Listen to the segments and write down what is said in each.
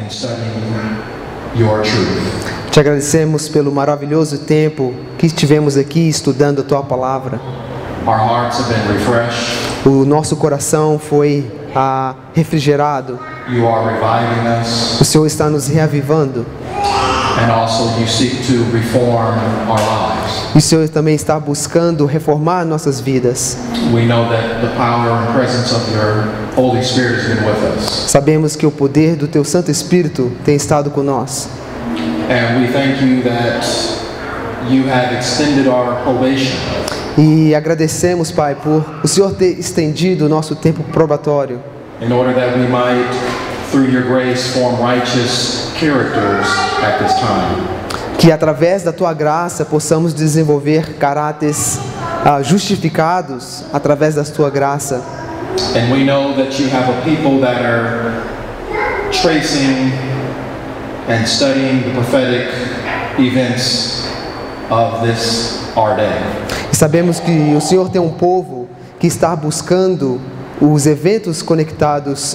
in studying your truth. Te agradecemos pelo maravilhoso tempo que estivemos aqui estudando a Tua Palavra. Our hearts have been refreshed. O nosso coração foi refrigerado. You are reviving us. O Senhor está nos reavivando. And also you seek to reform our lives. E o Senhor também está buscando reformar nossas vidas. We know that the power and presence of your Holy Spirit has been with us. Sabemos que o poder do Teu Santo Espírito tem estado com nós. And we thank you that you have extended our probation. E agradecemos, Pai, por o Senhor ter estendido o nosso tempo probatório. In order that we might, through your grace, form righteous characters at this time. Que através da Tua graça possamos desenvolver caráteres justificados através da Tua graça. And we know that you have a people that are tracing and studying the prophetic events of this our day. E sabemos que o Senhor tem um povo que está buscando os eventos conectados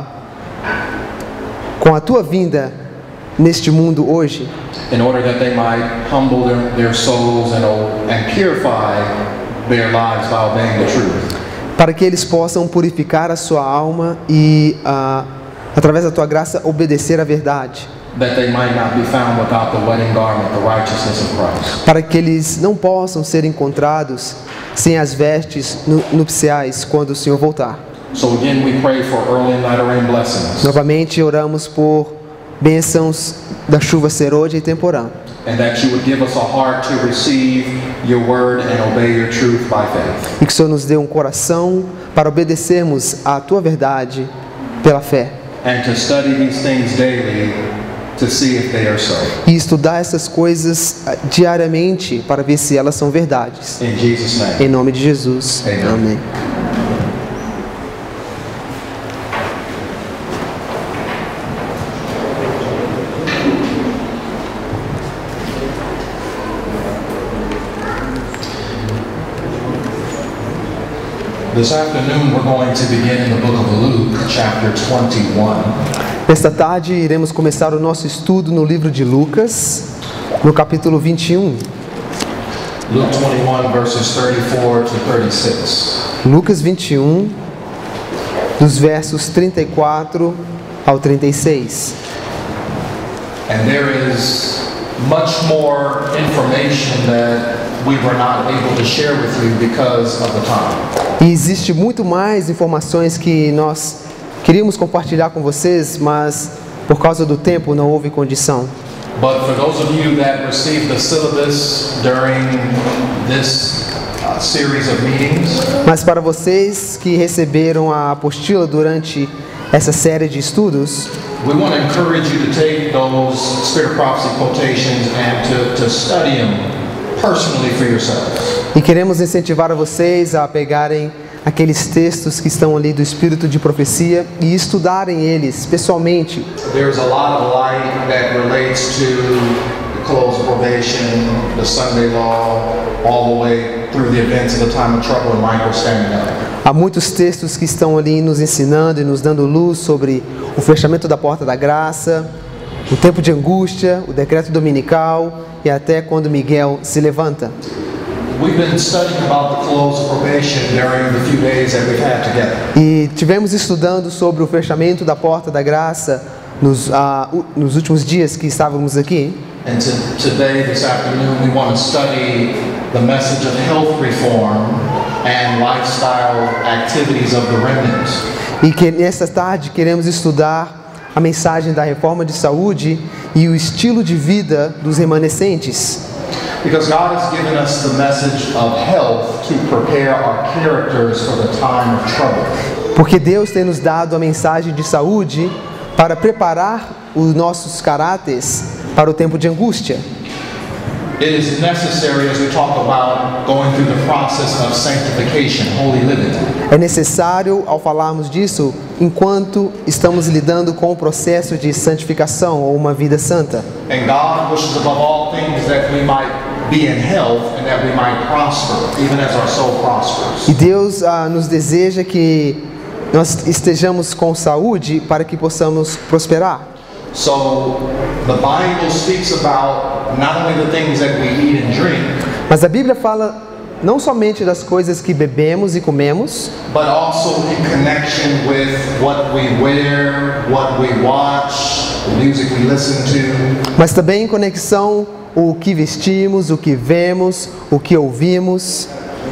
com a Tua vinda neste mundo hoje. In order that they might humble their souls and purify their lives by obeying the truth. Para que eles possam purificar a sua alma e, através da Tua graça, obedecer à verdade. That they might not be found without the wedding garment, the righteousness of Christ. Para que eles não possam ser encontrados sem as vestes nupciais quando o Senhor voltar. So again we pray for early and latter rain blessings. Novamente oramos por bênçãos da chuva serôdia e temporã. And that you would give us a heart to receive your word and obey your truth by faith. E que o Senhor nos dê um coração para obedecermos à Tua verdade pela fé. And to study these things daily to see if they are so. E estudar essas coisas diariamente para ver se elas são verdades. In Jesus' name. Em nome de Jesus. Amen. Amém. This afternoon we're going to begin in the book of Luke, chapter 21. Nesta tarde iremos começar o nosso estudo no livro de Lucas, no capítulo 21. Luke 21 verses 34 to 36. Lucas 21, dos versos 34 ao 36. And there is much more information that we were not able to share with you because of the time. E existe muito mais informações que nós queríamos compartilhar com vocês, mas por causa do tempo não houve condição. But for those of you that received the syllabus during this series of meetings, Mas para vocês que receberam a apostila durante essa série de estudos, we want to encourage you to take those Spirit of Prophecy quotations and to study them personally for yourselves. e queremos incentivar a vocês a pegarem aqueles textos que estão ali do Espírito de Profecia e estudarem eles pessoalmente. There's a lot of light that relates to the close of probation, the Sunday law, all the way through the events of the time of trouble and Michael standing up. Há muitos textos que estão ali nos ensinando e nos dando luz sobre o fechamento da porta da graça, o tempo de angústia, o decreto dominical e até quando Miguel se levanta. We've been studying about the close of probation during the few days that we've had together. E tivemos estudando sobre o fechamento da porta da graça nos últimos dias que estávamos aqui. And today, this afternoon, we want to study the message of health reform and lifestyle activities of the remnant. E que nesta tarde queremos estudar a mensagem da reforma de saúde e o estilo de vida dos remanescentes. Because God has given us the message of health to prepare our characters for the time of trouble. Porque Deus tem nos dado a mensagem de saúde para preparar os nossos caráteres para o tempo de angústia. It is necessary as we talk about going through the process of sanctification, holy living. É necessário, ao falarmos disso, enquanto estamos lidando com o processo de santificação ou uma vida santa. And God wishes above all things that we might be in health and that we might prosper, even as our soul prospers. E Deus nos deseja que nós estejamos com saúde para que possamos prosperar. So the Bible speaks about not only the things that we eat and drink, Mas a Bíblia fala não somente das coisas que bebemos e comemos, but also in connection with what we wear, what we watch, the music we listen to. mas também em conexão o que vestimos, o que vemos, o que ouvimos.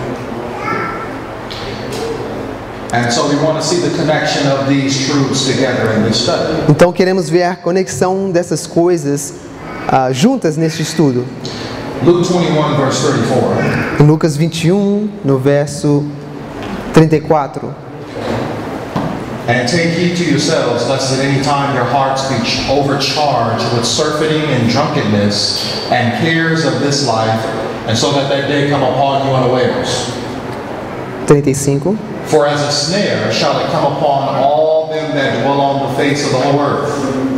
And so we want to see the connection of these truths together in this study. Então queremos ver a conexão dessas coisas juntas neste estudo. Luke 21, verse 34. Em Lucas 21, no verso 34. And take heed to yourselves, lest at any time your hearts be overcharged with surfeiting and drunkenness and cares of this life, and so that day come upon you unawares. 35. For as a snare shall it come upon all them that dwell on the face of the whole earth.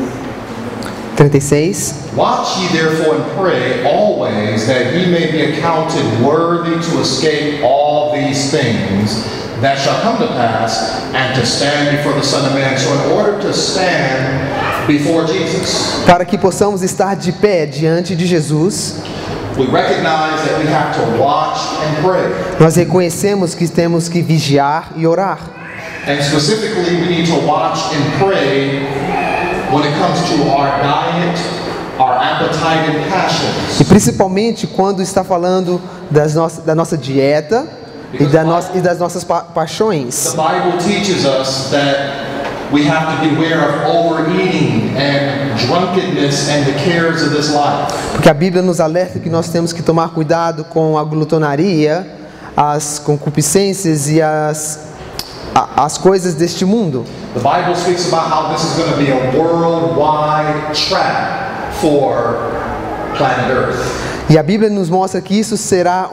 36. Watch ye therefore and pray always, that ye may be accounted worthy to escape all these things that shall come to pass, and to stand before the Son of Man. So in order to stand before Jesus, Para que possamos estar de pé diante de Jesus, we recognize that we have to watch and pray. nós reconhecemos que temos que vigiar e orar. And specifically, we need to watch and pray when it comes to our diet, our appetite and passions. E principalmente quando está falando da nossa dieta e das nossas paixões. The Bible teaches us that we have to beware of overeating and drunkenness and the cares of this life. Porque a Bíblia nos alerta que nós temos que tomar cuidado com a glutonaria, as concupiscências e as coisas deste mundo. The Bible speaks about how this is going to be a worldwide trap for planet Earth. E a Bíblia nos mostra que isso será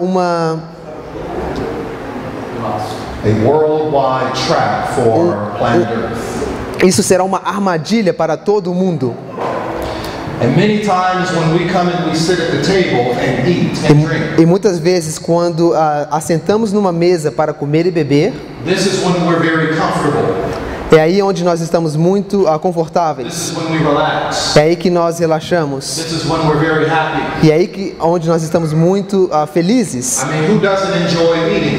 A worldwide trap for planet Earth. Isso será uma armadilha para todo mundo. And many times when we come and we sit at the table and eat and drink, E muitas vezes quando assentamos numa mesa para comer e beber, this is when we're very comfortable. é aí onde nós estamos muito This confortáveis. is when we relax. É aí que nós relaxamos. This is when we're very happy. E é aí onde nós estamos muito felizes. I mean, who doesn't enjoy eating?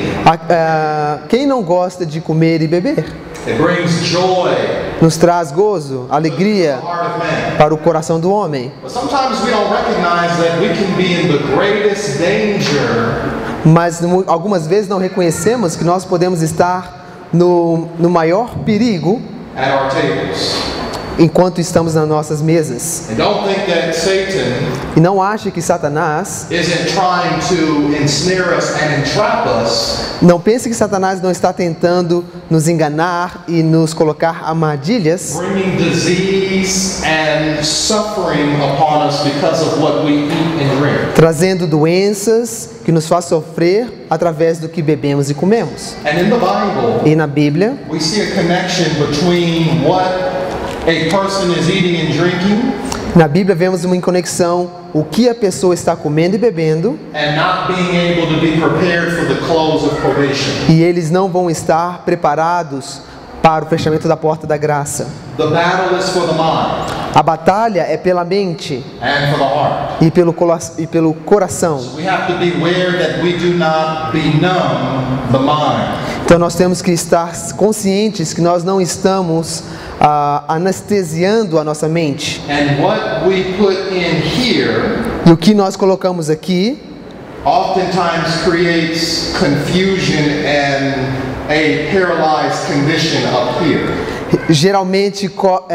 Quem não gosta de comer e beber? It brings joy Nos traz gozo, alegria to the heart of man. para o coração do homem. But sometimes we don't recognize that we can be in the greatest danger Mas algumas vezes não reconhecemos que nós podemos estar no maior perigo at our tables. enquanto estamos nas nossas mesas. And don't think that Satan E não ache que Satanás, isn't trying to ensnare us and entrap us, não pense que Satanás não está tentando nos enganar e nos colocar armadilhas, bringing disease and suffering upon us because of what we eat and drink. trazendo doenças que nos faz sofrer através do que bebemos e comemos. And in the Bible, E na Bíblia, we see a connection between what a person is eating and drinking na Bíblia vemos uma conexão o que a pessoa está comendo e bebendo, and not being able to be prepared for the close of probation. e eles não vão estar preparados para o fechamento da porta da graça. The battle is for the mind A batalha é pela mente and for the heart. e pelo coração. We have to beware that we do not benumb the mind. Então nós temos que estar conscientes que nós não estamos anestesiando a nossa mente. And what we put in here E o que nós colocamos aqui oftentimes creates confusion and a paralyzed condition up here. geralmente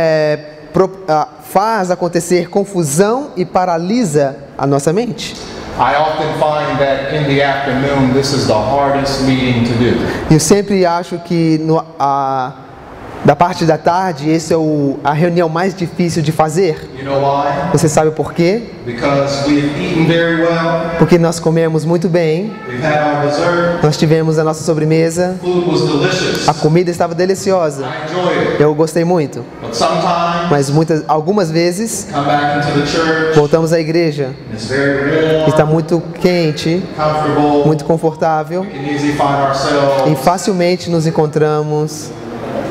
faz acontecer confusão e paralisa a nossa mente. I often find that in the afternoon this is the hardest meeting to do. Eu sempre acho que da parte da tarde, esse é a reunião mais difícil de fazer. You know why? Você sabe por quê? Because we've eaten very well, Porque nós comemos muito bem, we've had our dessert, nós tivemos a nossa sobremesa, food was delicious, a comida estava deliciosa, I enjoyed it. eu gostei muito. But sometimes, Mas algumas vezes, come back into the church, voltamos à igreja, it's very warm, está muito quente, comfortable, muito confortável, we can easily find e ourselves facilmente nos encontramos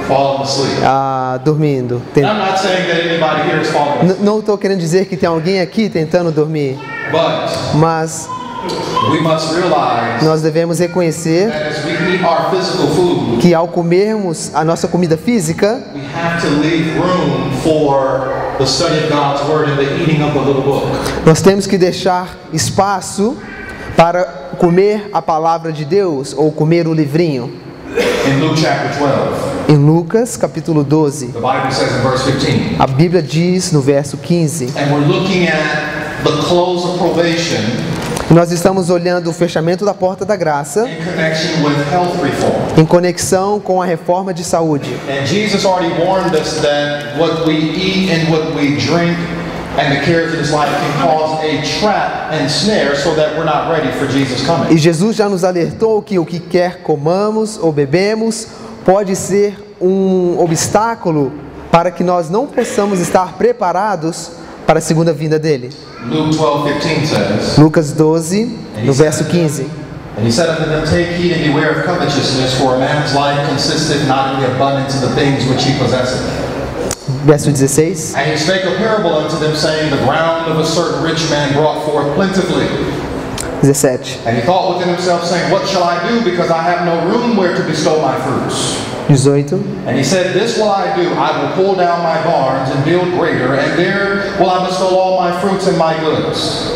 falling asleep. Dormindo. And I'm not saying that anybody here is falling asleep, Não estou querendo dizer que tem alguém aqui tentando dormir, but mas we must realize nós devemos reconhecer that as we eat our physical food, que ao comermos a nossa comida física, we have to leave room for the study of God's Word and the eating of the little book. nós temos que deixar espaço para comer a palavra de Deus ou comer o livrinho. In Luke chapter 12, Em Lucas capítulo 12, the Bible says in verse 15, a Bíblia diz no verso 15, and we're looking at the close of probation nós estamos olhando o fechamento da porta da graça in connection with health reform. em conexão com a reforma de saúde. And Jesus already warned us that what we eat and what we drink and the cares of this life can cause a trap and snare so that we're not ready for Jesus' coming. E Jesus já nos alertou que o que quer comamos ou bebemos pode ser um obstáculo para que nós não possamos estar preparados para a segunda vinda dele. Luke 12:15 says, Lucas 12, no verso 15. and he said unto them, take heed and beware of covetousness, for a man's life consisteth not in the abundance of the things which he possesseth. Verso 16. And he spake a parable unto them, saying, the ground of a certain rich man brought forth plentifully. 17. And he thought within himself, saying, what shall I do, because I have no room where to bestow my fruits? 18. And he said, this will I do, I will pull down my barns and build greater, and there will I bestow all my fruits and my goods.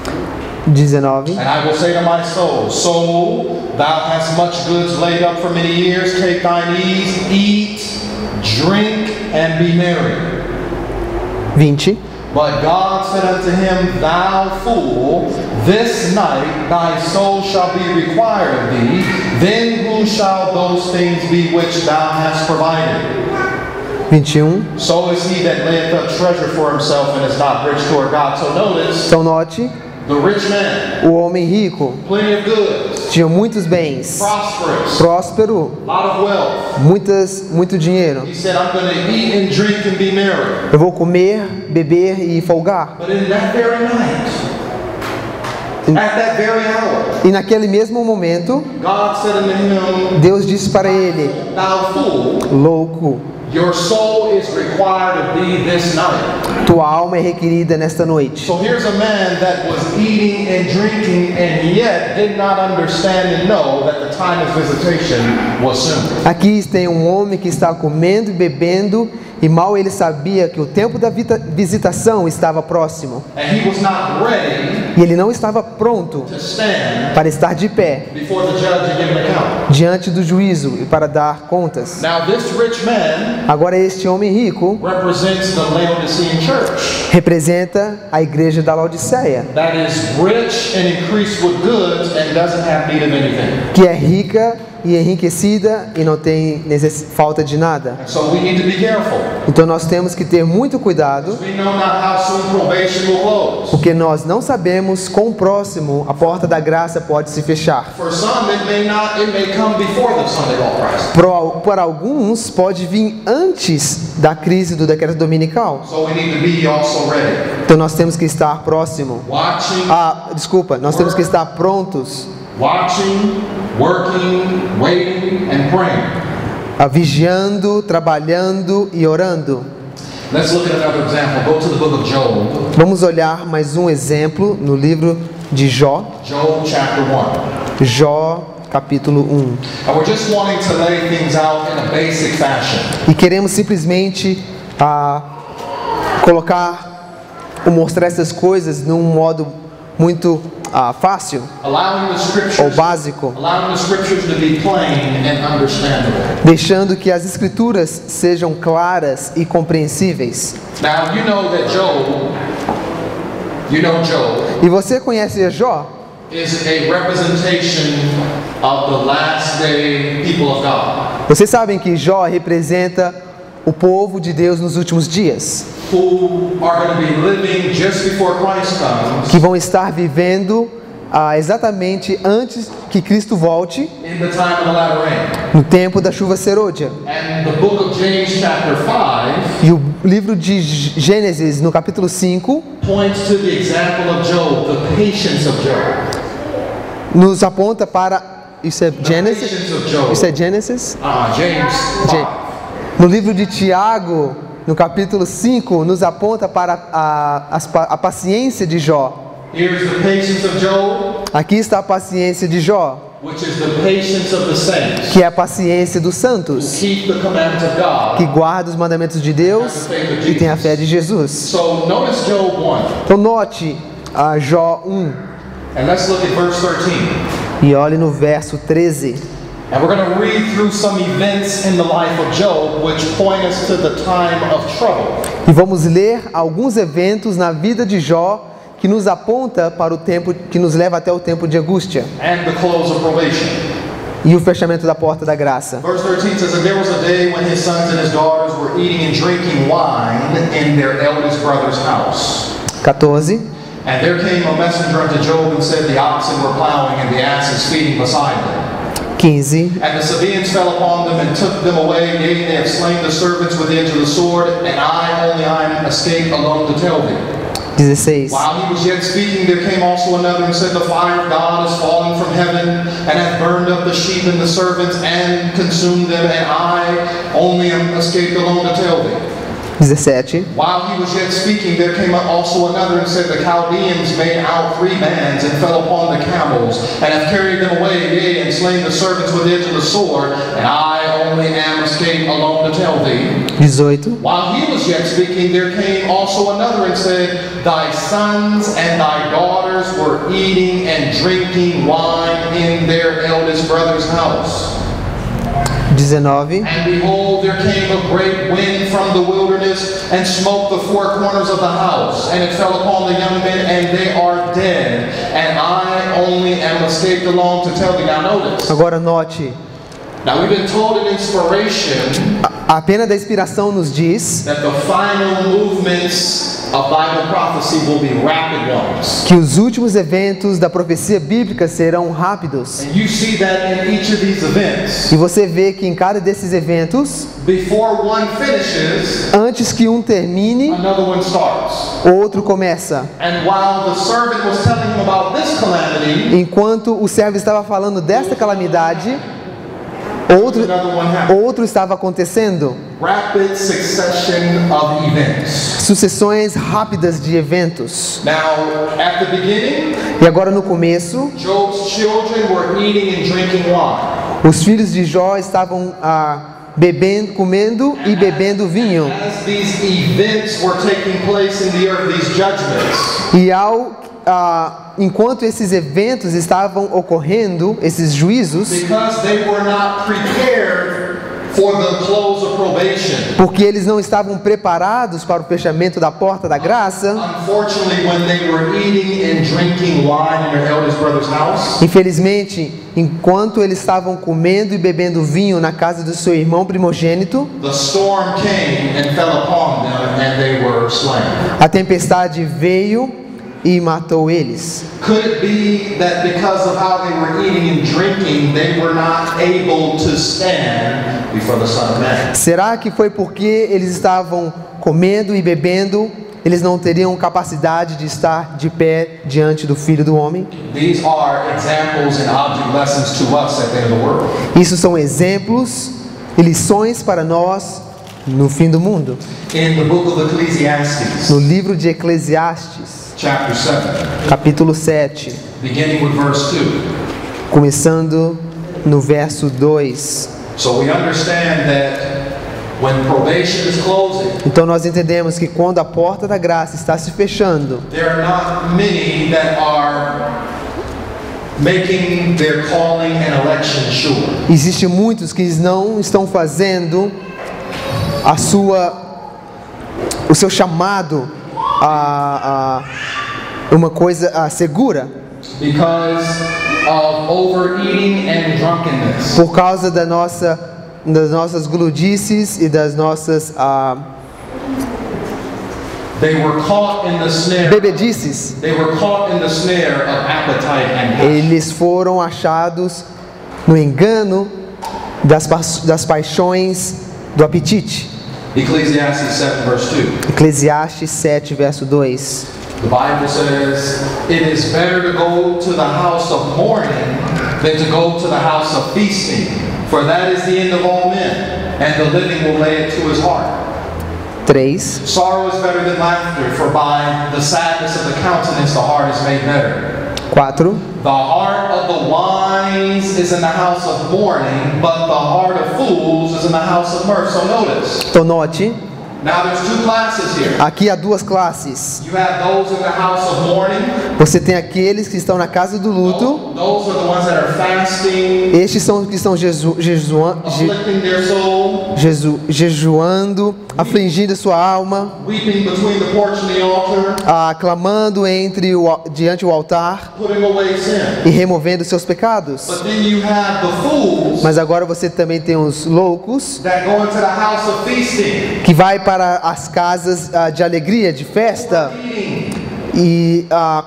19. And I will say to my soul, soul, thou hast much goods laid up for many years, take thine ease, eat, drink, and be merry. 20. But God said unto him, thou fool, this night thy soul shall be required of thee, then who shall those things be which thou hast provided? 21. So is he that layeth up treasure for himself and is not rich toward God. So notice, Então note, the rich man, o homem rico plenty of goods, tinha muitos bens, prosperous, próspero, lot of wealth. muito dinheiro. He said, I'm going to eat and drink and be merry. Eu vou comer, beber e folgar. But in that very night, at that very hour, E naquele mesmo momento, God said unto him, Deus disse para ele: thou fool, louco, your soul is required of thee this night. tua alma é requerida nesta noite. So here's a man that was eating and drinking and yet did not understand and know that the time of visitation was soon. Aqui tem um homem que está comendo e bebendo e mal ele sabia que o tempo da visitação estava próximo. And he was not ready E ele não estava pronto to stand para estar de pé before the judge and give an account. diante do juízo e para dar contas. Now this rich man Agora este homem rico represents the Laodicean church representa a igreja da Laodiceia, that is rich and increased with goods and doesn't have need of anything. que é rica e enriquecida e não tem falta de nada. And so we need to be careful. Então nós temos que ter muito cuidado, We know not how soon probation will close. porque nós não sabemos quão próximo a porta da graça pode se fechar. For some it may come before the Sunday law crisis. Para alguns pode vir antes da crise do decreto dominical. So we need to be also ready. Então nós temos que estar próximo. Watching, Nós temos que estar prontos, watching, working, waiting, and praying. Vigiando, trabalhando e orando. Let's look at another example. Go to the book of Job. Vamos olhar mais um exemplo no livro de Jó, Job chapter 1. Jó capítulo 1. And we're just wanting to lay things out in a basic fashion. E queremos simplesmente mostrar essas coisas num modo muito fácil Allowing the ou scriptures, básico, allowing the scriptures to be plain and understandable. deixando que as escrituras sejam claras e compreensíveis. Now you know Job E você conhece Jó? is a representation of the last day people of God, Vocês sabem que Jó representa o povo de Deus nos últimos dias, who are going to be living just before Christ comes que vão estar vivendo exatamente antes que Cristo volte, in the time of the latter rain. no tempo da chuva serôdia. And the book of James chapter 5 E o livro de Gênesis, no capítulo 5, points to the example of Job, the patience of Job. nos aponta para... Isso é The Gênesis? patience of Job. Isso é Gênesis? James 5. No livro de Tiago, no capítulo 5, nos aponta para a paciência de Jó. Here's the patience of Job, Aqui está a paciência de Jó, which is the patience of the saints, que é a paciência dos who santos, keep the commandments of que God. guarda os mandamentos de Deus e tem a fé de Jesus. So notice Job 1, Então note a Jó 1 and let's look at verse 13. e olhe no verso 13. And we're going to read through some events in the life of Job which point us to the time of trouble. E vamos ler alguns eventos na vida de Jó que nos aponta para o tempo, que nos leva até o tempo de angústia And the close of probation. e o fechamento da porta da graça. Verse 13 says, And there was a day when his sons and his daughters were eating and drinking wine in their eldest brother's house. 14. And there came a messenger unto Job and said, The oxen were plowing and the asses feeding beside them. 15. And the Sabaeans fell upon them and took them away. Yea, they have slain the servants with the edge of the sword, and I am escaped alone to tell thee. 16. While he was yet speaking, there came also another and said, The fire of God is fallen from heaven, and hath burned up the sheep and the servants, and consumed them, and I only am escaped alone to tell thee. 17. While he was yet speaking, there came also another and said, The Chaldeans made out 3 bands, and fell upon the camels, and have carried them away, yea, and slain the servants with the edge of the sword, and I only am escaped alone to tell thee. 18. While he was yet speaking, there came also another and said, Thy sons and thy daughters were eating and drinking wine in their eldest brother's house. 19. And behold, there came a great wind from the wilderness, and smote the 4 corners of the house, and it fell upon the young men, and they are dead. And I only am escaped alone to tell thee. Now notice. Agora note, Now we've been told in inspiration a pena da inspiração nos diz that the final movements of Bible prophecy will be rapid ones. que os últimos eventos da profecia bíblica serão rápidos. And you see that in each of these events. E você vê que em cada desses eventos, Before one finishes, antes que um termine, another one starts. outro começa. And while the servant was telling him about this calamity, Enquanto o servo estava falando desta calamidade, another one happened. outro estava acontecendo. Rapid succession of events. Sucessões rápidas de eventos. Now, at the beginning, E agora no começo, Job's children were eating and drinking wine. os filhos de Jó estavam bebendo, comendo e bebendo vinho. As these events were taking place in the earth, these judgments, E enquanto esses eventos estavam ocorrendo, esses juízos, because they were not prepared for the close of probation. porque eles não estavam preparados para o fechamento da porta da graça, Unfortunately, when they were eating and drinking wine in their eldest brother's house, infelizmente, enquanto eles estavam comendo e bebendo vinho na casa do seu irmão primogênito, the storm came and fell upon them, and they were slain. a tempestade veio e matou eles. Could it be that because of how they were eating and drinking, they were not able to stand before the Son of Man? Será que foi porque eles estavam comendo e bebendo, eles não teriam capacidade de estar de pé diante do Filho do Homem? These are examples and object lessons to us at the end of the world. Isso são exemplos e lições para nós no fim do mundo. In the book of Ecclesiastes, No livro de Eclesiastes, chapter 7, capítulo 7, beginning with verse 2. começando no verso 2. So we understand that when probation is closing, Então nós entendemos que quando a porta da graça está se fechando, there are not many that are making their calling and election sure. existem muitos que não estão fazendo o seu chamado a uma coisa segura, Because of overeating and drunkenness. por causa das nossas gludices e das nossas They were caught in the snare. bebedices. They were caught in the snare of appetite and passion. Eles foram achados no engano das paixões do apetite. Ecclesiastes 7 verse 2. Eclesiastes 7, verso 2. The Bible says, It is better to go to the house of mourning than to go to the house of feasting, for that is the end of all men. and the living will lay it to his heart. 3. Sorrow is better than laughter, for by the sadness of the countenance the heart is made better. 4. The heart of the wise is in the house of mourning, but the heart of fools is in the house of mirth. So notice. Então note, Now there's two classes here. aqui há duas classes. You have those in the house of mourning. Você tem aqueles que estão na casa do luto. Those are the ones that are fasting, Estes são os que estão afflicting their soul, jejuando, afligindo sua alma, weeping between the porch and the altar, clamando diante o altar putting away sin. e removendo seus pecados. But then you have the fools Mas agora você também tem os loucos that go into the house of feasting, que vai para as casas de alegria, de festa eating, e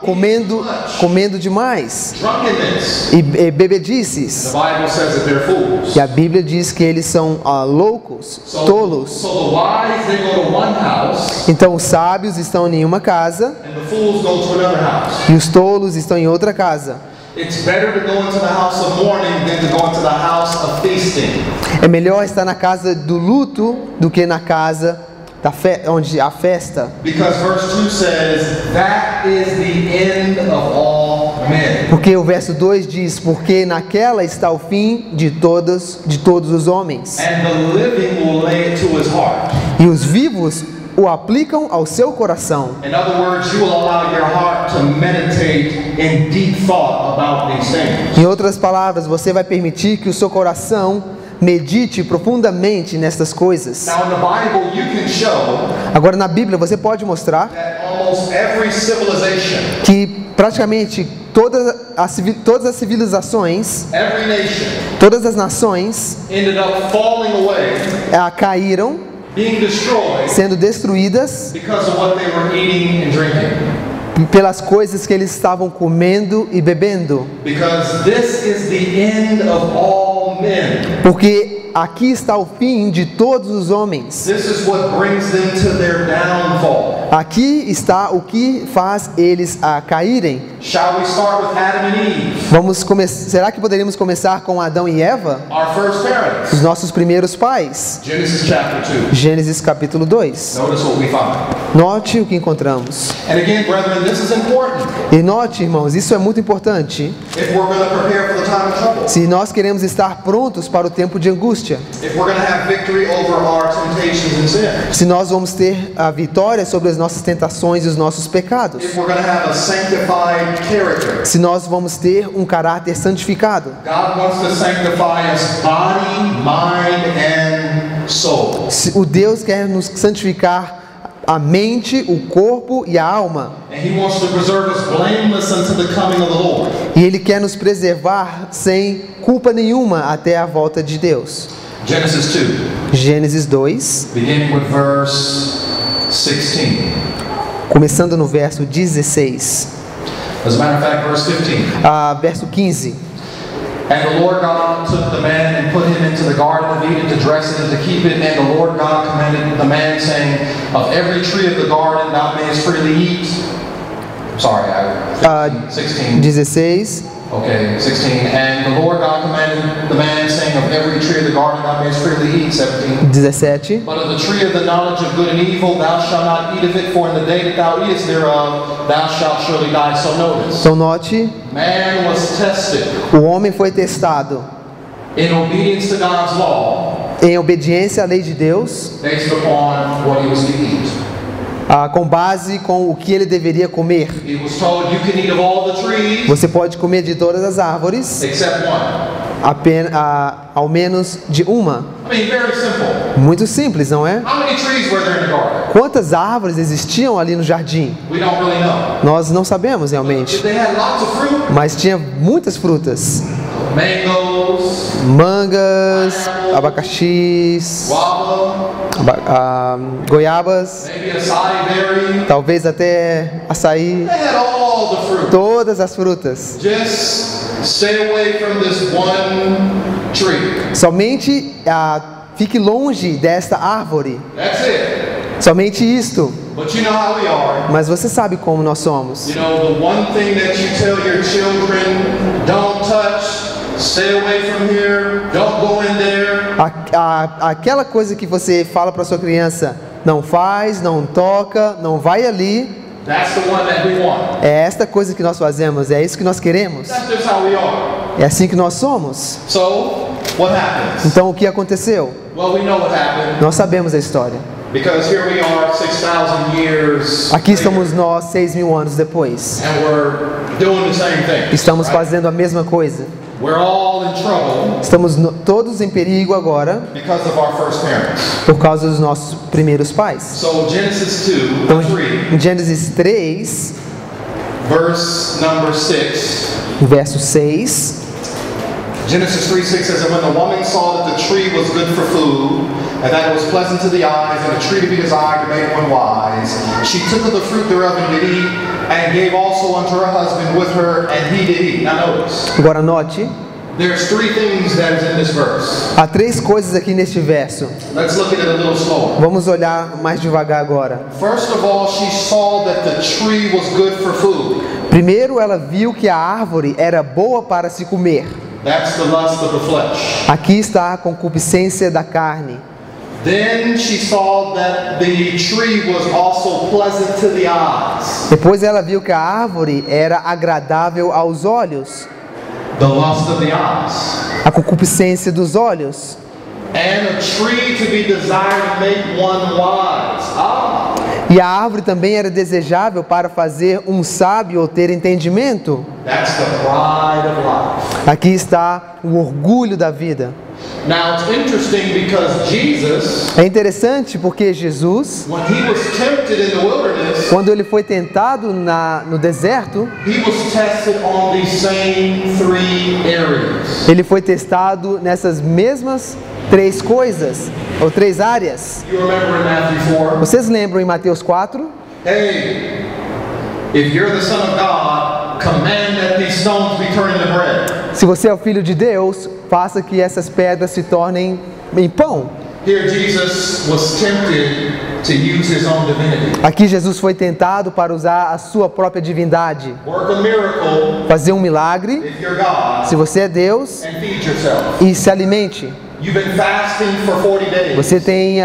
comendo demais drunkenness. e The bebedices. Bible says that they're fools. E a Bíblia diz que eles são loucos, tolos. So the wise, they go to one house, Então os sábios estão em uma casa and the fools go to another house. e os tolos estão em outra casa. It's better to go into the house of mourning than to go into the house of feasting. É melhor estar na casa do luto do que na casa onde há festa. Because verse 2 says, that is the end of all men. Porque o verso 2 diz: porque naquela está o fim de todos os homens. And the living will lay it to his heart. E os vivos o aplicam ao seu coração. In other words, you will allow your heart to meditate in deep thought about these things. Em outras palavras, você vai permitir que o seu coração medite profundamente nestas coisas. Now in the Bible, you can show Agora na Bíblia você pode mostrar that almost every civilization, que praticamente todas as civilizações, every nation, todas as nações ended up falling away, caíram, being destroyed sendo destruídas because of what they were eating and drinking. pelas coisas que eles estavam comendo e bebendo. Because this is the end of all men. Porque aqui está o fim de todos os homens. This is what brings them to their downfall. Aqui está o que faz eles caírem. Shall we start with Adam and Eve, Será que poderíamos começar com Adão e Eva? our first parents? Os nossos primeiros pais. Genesis chapter 2. Gênesis capítulo 2. Notice what we find. Note o que encontramos. And again, brethren, this is important E note, irmãos, isso é muito importante. if we're going to prepare for the time of trouble. Se nós queremos estar prontos para o tempo de angústia. If we're going to have victory over our temptations and sin. Se nós vamos ter a vitória sobre as nossas tentações e os nossos pecados. If we're going to have a sanctified character. Se nós vamos ter um caráter santificado. God wants to sanctify us body, mind, and soul. O Deus quer nos santificar a mente, o corpo e a alma. And He wants to preserve us blameless unto the coming of the Lord. E Ele quer nos preservar sem culpa nenhuma até a volta de Deus. Genesis 2, Gênesis 2, beginning with verse 16. começando no verso 16. As a matter of fact, verse 15. Verso 15. And the Lord God took the man and put him into the garden of Eden to dress it and to keep it. And the Lord God commanded the man, saying, of every tree of the garden thou mayest freely eat. Sorry, 16. 16. Okay, 16. And the Lord God commanded the man, saying, of every tree of the garden thou mayest freely eat. 17. 17. But of the tree of the knowledge of good and evil thou shalt not eat of it, for in the day that thou eatest thereof thou shalt surely die. So notice, Então note, man was tested o homem foi testado in obedience to God's law em obediência à lei de Deus, based upon what he was to eat. com base com o que ele deveria comer. He was told, you can eat of all the trees Você pode comer de todas as árvores, except one. ao menos de uma. I mean, very simple. Muito simples, não é? How many trees were there in the garden? Quantas árvores existiam ali no jardim? We don't really know. Nós não sabemos realmente, They had lots of fruit. mas tinha muitas frutas. Mangoes, Mangas, abacaxis, guava, goiabas, maybe acai berry. talvez até açaí, They had all the fruit. todas as frutas. Just stay away from this one tree. Somente fique longe desta árvore. That's it. Somente isto. But you know how we are. Mas você sabe como nós somos. You know, the one thing that you tell your children, don't touch, stay away from here, don't go in there. Aquela coisa que você fala para sua criança, não faz, não toca, não vai ali. That's the one that we want. É esta coisa que nós fazemos, é isso que nós queremos. That's just how we are. É assim que nós somos. So, what happens? Então o que aconteceu? Well, we know what happened. Nós sabemos a história. Because here we are 6,000 years Aqui later, estamos nós 6.000 anos depois. and we're doing the same thing. Estamos right? fazendo a mesma coisa. We're all in trouble Estamos todos em perigo agora because of our first parents. por causa dos nossos primeiros pais. So Genesis Então, 2, em Gênesis 3, verse number 6. verso 6, Genesis 3:6 says, "And when the woman saw that the tree was good for food, and that it was pleasant to the eyes, and a tree to be desired to make one wise, she took of the fruit thereof and did eat, and gave also unto her husband with her, and he did eat." Now notice, agora note, there's three things that is in this verse. há três coisas aqui neste verso. Let's look at it a little slower. Vamos olhar mais devagar agora. First of all, she saw that the tree was good for food. Primeiro, ela viu que a árvore era boa para se comer. That's the lust of the flesh. Aqui está a concupiscência da carne. Then she saw that the tree was also pleasant to the eyes. Depois ela viu que a árvore era agradável aos olhos. The lust of the eyes. A concupiscência dos olhos. And a tree to be desired to make one wise. E a árvore também era desejável para fazer um sábio ou ter entendimento. That's the pride of life. Aqui está o orgulho da vida. Now it's interesting because Jesus, É interessante porque Jesus, when he was tempted in the wilderness, quando ele foi tentado no deserto, he was tested on these same three areas. ele foi testado nessas mesmas três coisas, ou três áreas. You remember in Matthew 4? Vocês lembram em Mateus 4? Hey, if you're the Son of God, command that these stones be turned into bread. Se você é o Filho de Deus, faça que essas pedras se tornem em pão. Here Jesus was tempted to use his own divinity. Aqui Jesus foi tentado para usar a sua própria divindade. Work a miracle Fazer um milagre, if you're God se você é Deus, and feed yourself. e se alimente. You've been fasting for 40 days. Você tem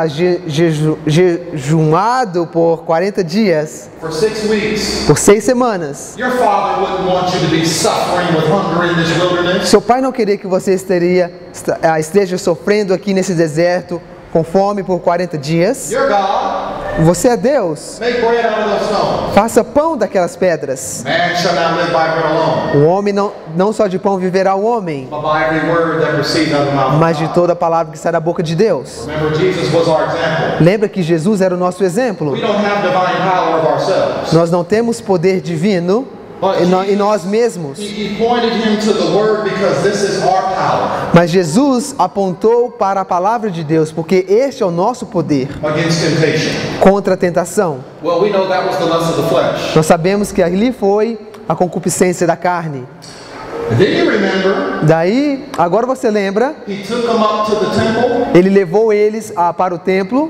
jejuado por 40 dias, For 6 weeks. por 6 semanas. Your father wouldn't want you to be suffering with hunger in this wilderness. Seu pai não queria que você esteja sofrendo aqui nesse deserto com fome por 40 dias. You're God. Você é Deus. Make bread out of those stones. Faça pão daquelas pedras. Man shall not live by bread alone, O homem não só de pão viverá o homem, but by every word that proceeds out of the mouth of mas de God. toda a palavra que sai da boca de Deus. Remember, Jesus was our example. Lembra que Jesus era o nosso exemplo? We don't have divine power of ourselves. Nós não temos poder divino em nós mesmos. He pointed him to the word because this is our power Mas Jesus apontou para a palavra de Deus, porque este é o nosso poder against temptation. contra a tentação. Well, we know that was the lust of the flesh. Nós sabemos que ali foi a concupiscência da carne. And then you remember, Daí, agora você lembra, he took them up to the temple ele levou eles para o templo,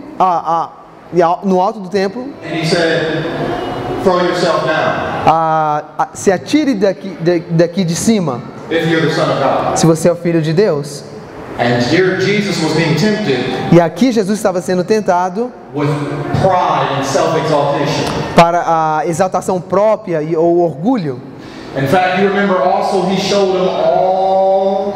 no alto do templo, and he said, throw yourself down se atire daqui de cima, if you're the Son of God. se você é o Filho de Deus. And here Jesus was being tempted E aqui Jesus estava sendo tentado with pride and self-exaltation. para a exaltação própria ou orgulho. In fact, you remember also he showed them all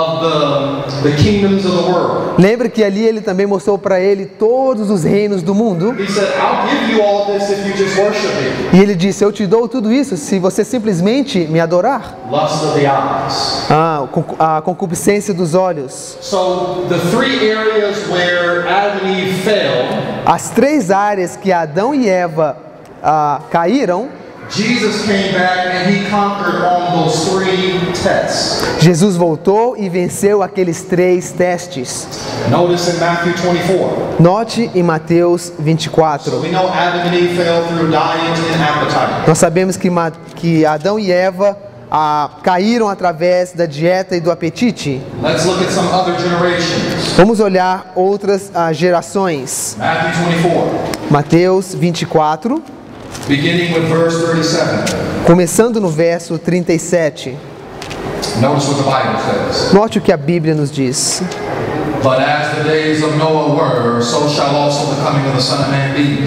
of the kingdoms of the world. Lembra que ali ele também mostrou para ele todos os reinos do mundo? He said, I'll give you all this if you just worship me. E ele disse, eu te dou tudo isso se você simplesmente me adorar. Lust of the eyes. A concupiscência dos olhos. So the three areas where Adam and Eve failed, As três áreas que Adão e Eva caíram, Jesus came back and he conquered on those three tests. Jesus voltou e venceu aqueles três testes. Notice in Matthew 24. Note em Mateus So 24. we know Adam and Eve fell through diet and appetite. Nós sabemos que Adão e Eva caíram através da dieta e do apetite. Let's look at some other generations. Vamos olhar outras gerações. Matthew 24, Mateus 24, beginning with verse 37. começando no verso 37. Notice what the Bible says. Note o que a Bíblia nos diz. But as the days of Noah were, so shall also the coming of the Son of Man be.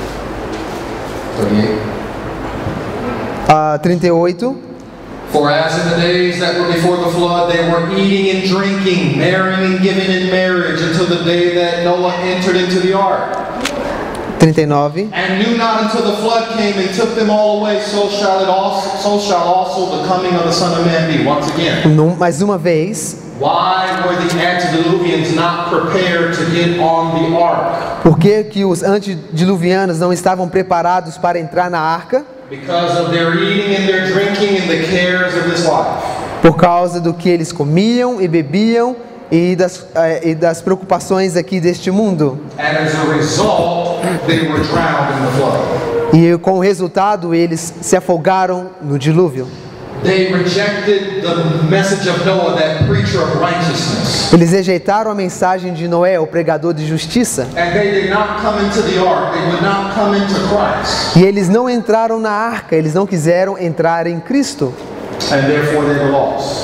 38. For as in the days that were before the flood, they were eating and drinking, marrying and giving in marriage, until the day that Noah entered into the ark. 39. And knew not until the flood came and took them all away, so shall also the coming of the Son of Man be. Once again. Mais uma vez. Why were the antediluvians not prepared to get on the ark? Por que os antediluvianos não estavam preparados para entrar na arca? Because of their eating and their drinking and the cares of this life. Por causa do que eles comiam e bebiam e das preocupações aqui deste mundo. And as a result, they were drowned in the flood. E com o resultado, eles se afogaram no dilúvio. They rejected the message of Noah, that preacher of righteousness. Eles rejeitaram a mensagem de Noé, o pregador de justiça. And they did not come into the ark. They would not come into Christ. E eles não entraram na arca, eles não quiseram entrar em Cristo. And therefore they were lost.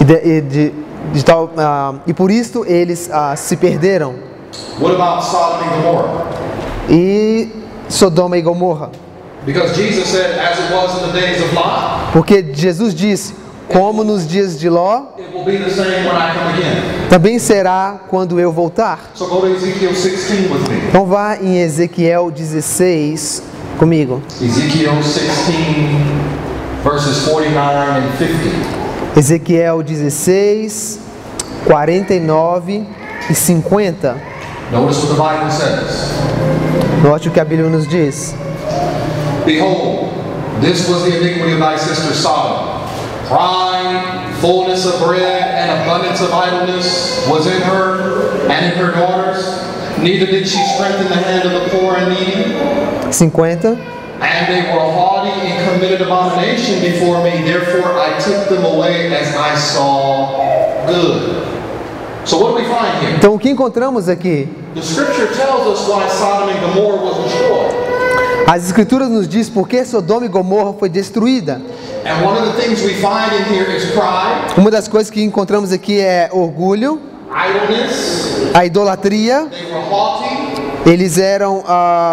E por isso eles se perderam. What about Sodom and Gomorrah? E Sodoma e Gomorra. Because Jesus said, as it was in the days of Lot, porque Jesus disse, como nos dias de Ló, it will be the same when I come again. Também será quando eu voltar. So go to Ezekiel 16 with me. Então vá em Ezequiel 16 comigo. Ezekiel 16 verses 49 and 50. Ezequiel 16, 49 e 50. Notice what the Bible says. Note o que a Bíblia nos diz. Behold, this was the iniquity of thy sister Sodom. Pride, fullness of bread, and abundance of idleness was in her and in her daughters. Neither did she strengthen the hand of the poor and needy. 50. And they were haughty and committed abomination before me. Therefore I took them away as I saw good. So what do we find here? Então o que encontramos aqui? The scripture tells us why Sodom and Gomorrah was destroyed. As escrituras nos diz por que Sodoma e Gomorra foi destruída. And one of the things we find in here is pride. Uma das coisas que encontramos aqui é orgulho, idleness, a idolatria. they were haughty, eles eram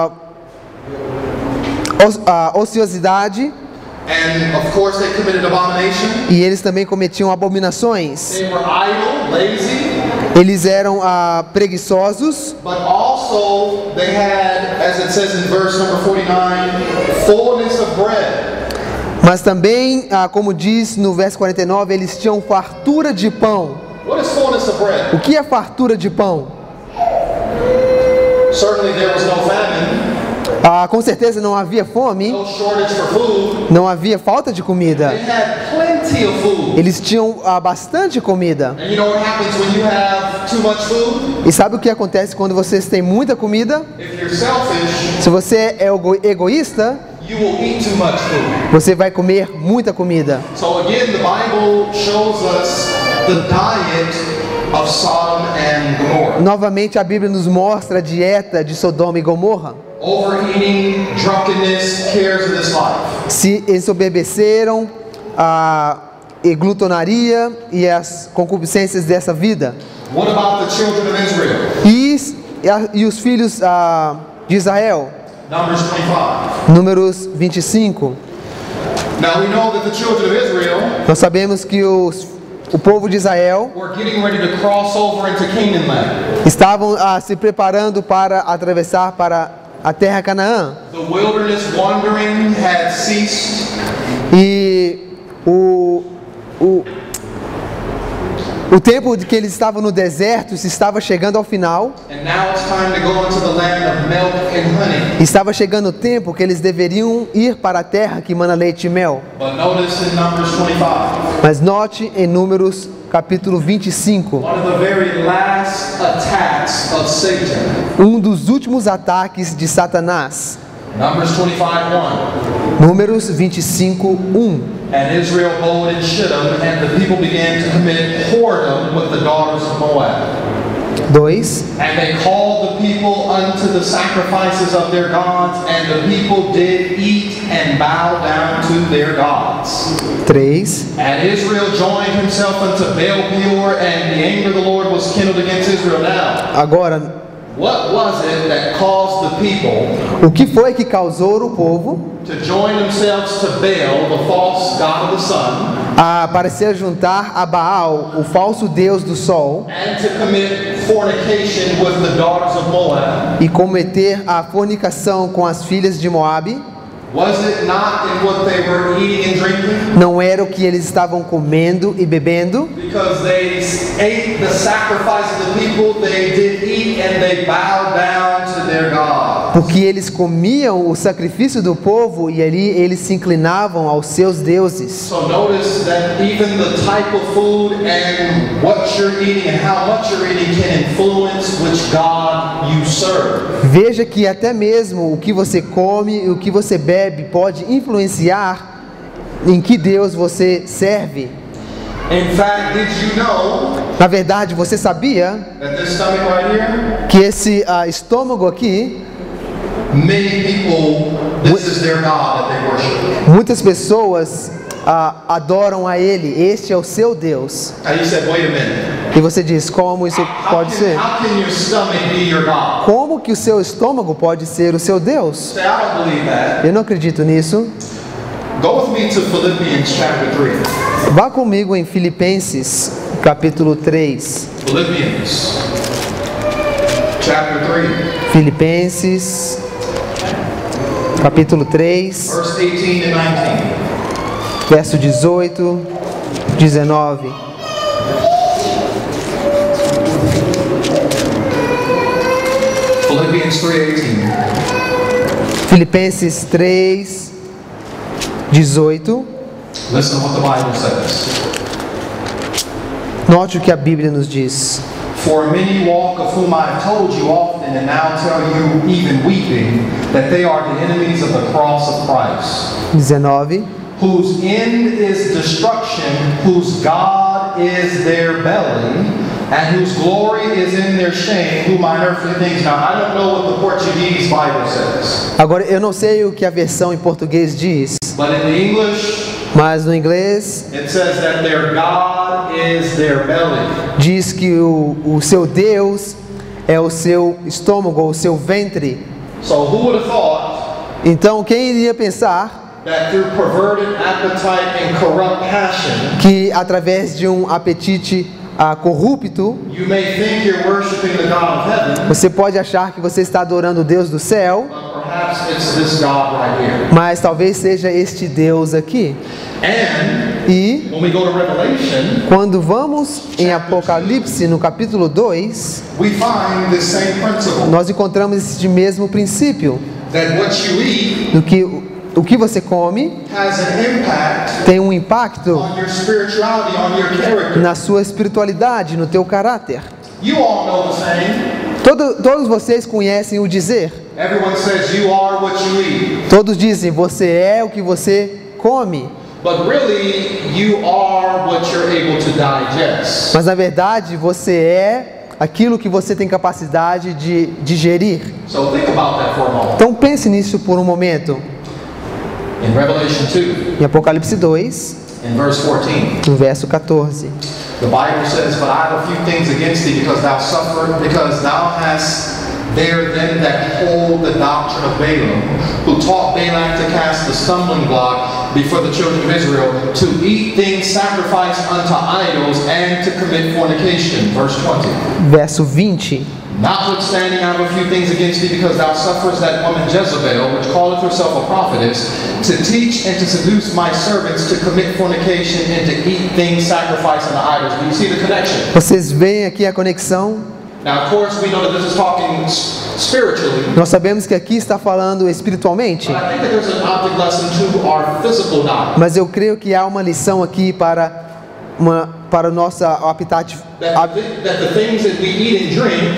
ociosidade. and of course they committed abomination. E eles também cometiam abominações. They were idle, lazy. Eles eram preguiçosos. But also they had, as it says in verse number 49, fullness of bread. Mas também, como diz no verso 49, eles tinham fartura de pão. What is fullness of bread? O que é fartura de pão? Certainly there was no famine. Com certeza não havia fome, No shortage for food. não havia falta de comida. They had plenty of food. Eles tinham bastante comida. And you know what happens when you have too much food? E sabe o que acontece quando vocês têm muita comida? If you're selfish, Se você é egoísta, you will eat too much food. você vai comer muita comida. So again, the Bible shows us the diet of Sodom and Gomorrah. Novamente a Bíblia nos mostra a dieta de Sodoma e Gomorra. Overeating, drunkenness, cares of this life. Se ensoberbeceram, a glutonaria e as concupiscências dessa vida. What about the children of Israel? E os filhos de Israel. Numbers 25. Números 25. Now we know that the children of Israel Nós sabemos que o povo de Israel were getting ready to cross over into Canaan land. estavam se preparando para atravessar para a terra Canaã. The wilderness wandering had ceased. E o tempo de que eles estavam no deserto estava chegando ao final. And now it's time to go into the land of milk and honey. Estava chegando o tempo que eles deveriam ir para a terra que mana leite e mel. But notice in Numbers 25. Mas note em Números capítulo 25. One of the very last attacks of Satan. Um dos últimos ataques de Satanás. Numbers 25:1. Números 25:1. And Israel abode in Shittim, and the people began to commit whoredom with the daughters of Moab. 2. And they called the people unto the sacrifices of their gods, and the people did eat and bow down to their gods. 3. And Israel joined himself unto Baal-peor, and the anger of the Lord was kindled against Israel. Now, Agora, what was it that caused the people o que foi que causou o povo to join themselves to Baal, the false god of the sun, para se juntar a Baal, o falso deus do sol, and to commit fornication with the daughters of Moab? e cometer a fornicação com as filhas de Moabe? Was it not in what they were eating and drinking? Não era o que eles estavam comendo e bebendo? Because they ate the sacrifice of the people, they did eat and they bowed down to their God. Porque eles comiam o sacrifício do povo e ali eles se inclinavam aos seus deuses. So notice that even the type of food and what you're eating and how much you're eating can influence which God you serve. Veja que até mesmo o que você come e o que você bebe pode influenciar em que Deus você serve. In fact, did you know Na verdade, você sabia that this stomach right here, que esse estômago aqui, many people, this is their God that they worship. muitas pessoas adoram a Ele, este é o seu Deus. Now you said, wait a minute. E você diz, como isso pode ser? How can your stomach be your God? Como que o seu estômago pode ser o seu Deus? Say, I don't believe that. Eu não acredito nisso. Go with me to Philippians chapter 3. Vá comigo em Filipenses, capítulo 3. Philippians chapter 3, Filipenses, capítulo 3, verse 18 and 19. verso 18, 19. Philippians 3:18. Filipenses 3, 18. Listen to what the Bible says. Note o que a Bíblia nos diz. For many walk, of whom I have told you often, and now tell you, even weeping, that they are the enemies of the cross of Christ, 19. whose end is destruction, whose God is their belly, and whose glory is in their shame, who mine earthly things. Now, I don't know what the Portuguese Bible says, Agora, eu não sei o que a versão em português diz, but in the English, mas no inglês it says that their God is their belly. diz que o seu Deus é o seu estômago, o seu ventre. So who would have thought Então, quem iria pensar that through perverted appetite and corrupt passion, que através de um apetite corrupto, you may think you're worshiping the God of heaven, você pode achar que você está adorando o Deus do céu, but perhaps it's this God right here. mas talvez seja este Deus aqui. And E when we go to Revelation, quando vamos em Apocalipse, no capítulo 2, we find this same principle, nós encontramos este mesmo princípio, that what you eat do que o que você come has an impact tem um impacto on your spirituality, on your character. na sua espiritualidade, no teu caráter. You all know the saying. Todos vocês conhecem o dizer. Everyone says you are what you eat. Todos dizem, você é o que você come. But really, you are what you're able to digest. Mas na verdade, você é aquilo que você tem capacidade de digerir. So think about that for a moment. Então pense nisso por um momento. In Revelation 2, Em Apocalipse 2, in verse 14, no verso 14. the Bible says, "But I have a few things against thee, because thou hast there them that hold the doctrine of Balaam, who taught Balak to cast the stumbling block before the children of Israel, to eat things sacrificed unto idols, and to commit fornication." Verse 20. Verso 20. "Notwithstanding, I have a few things against thee, because thou sufferest that woman Jezebel, which calleth herself a prophetess, to teach and to seduce my servants to commit fornication and to eat things sacrificed unto idols." Do you see the connection? Vocês veem aqui a conexão? Now, of course, we know that this is talking spiritually, Nós sabemos que aqui está falando espiritualmente, but I think that there's an object lesson to our physical knowledge. mas eu creio que há uma lição aqui para o nosso apetite, That the things that we eat and drink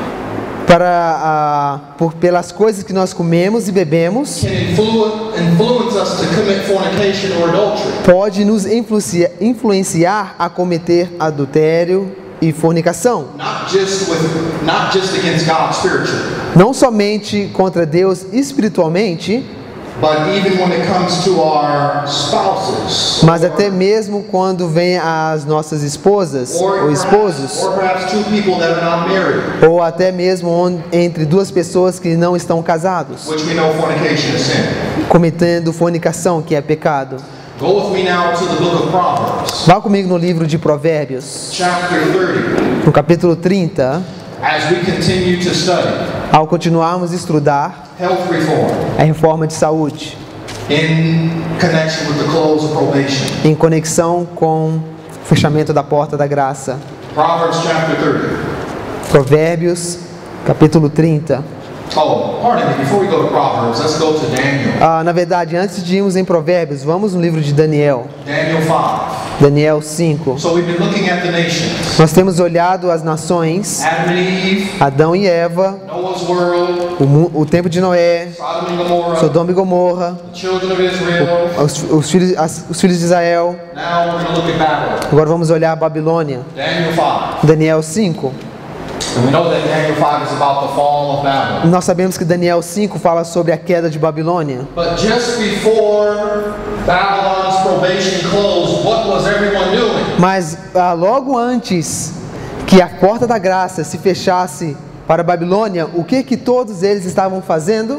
pelas coisas que nós comemos e bebemos, can influence us to commit fornication or adultery. pode nos influenciar a cometer adultério e fornicação. Not just against God spiritually, Não somente contra Deus espiritualmente, but even when it comes to our spouses, mas até mesmo quando vem as nossas esposas ou esposos, or perhaps two people that are not married, ou até mesmo entre duas pessoas que não estão casados, which we know fornication is sin. cometendo fornicação, que é pecado. Go with me now to the book of Proverbs, Vá comigo no livro de Provérbios, chapter 30, no capítulo 30, as we continue to study ao continuarmos a estudar health reform a reforma de saúde, in connection with the close of probation. em conexão com o fechamento da porta da graça. Proverbs chapter 30. Provérbios, capítulo 30. Oh, pardon me, before we go to Proverbs, let's go to Daniel. Na verdade, antes de irmos em Provérbios, vamos no livro de Daniel. Daniel 5. Daniel 5. So we've been looking at the nations. Nós temos olhado as nações, Adam and Eve, Adão e Eva, Noah's world, o tempo de Noé, Sodom and Gomorrah, Sodoma e Gomorra, the children of Israel. os filhos de Israel. Now we're going to look at Babylon. Agora vamos olhar a Babilônia. Daniel 5. Daniel 5. And we know that Daniel 5 is about the fall of Babylon. Nós sabemos que Daniel 5 fala sobre a queda de Babilônia. But just before Babylon's probation closed, what was everyone doing? Mas logo antes que a porta da graça se fechasse para a Babilônia, o que todos eles estavam fazendo?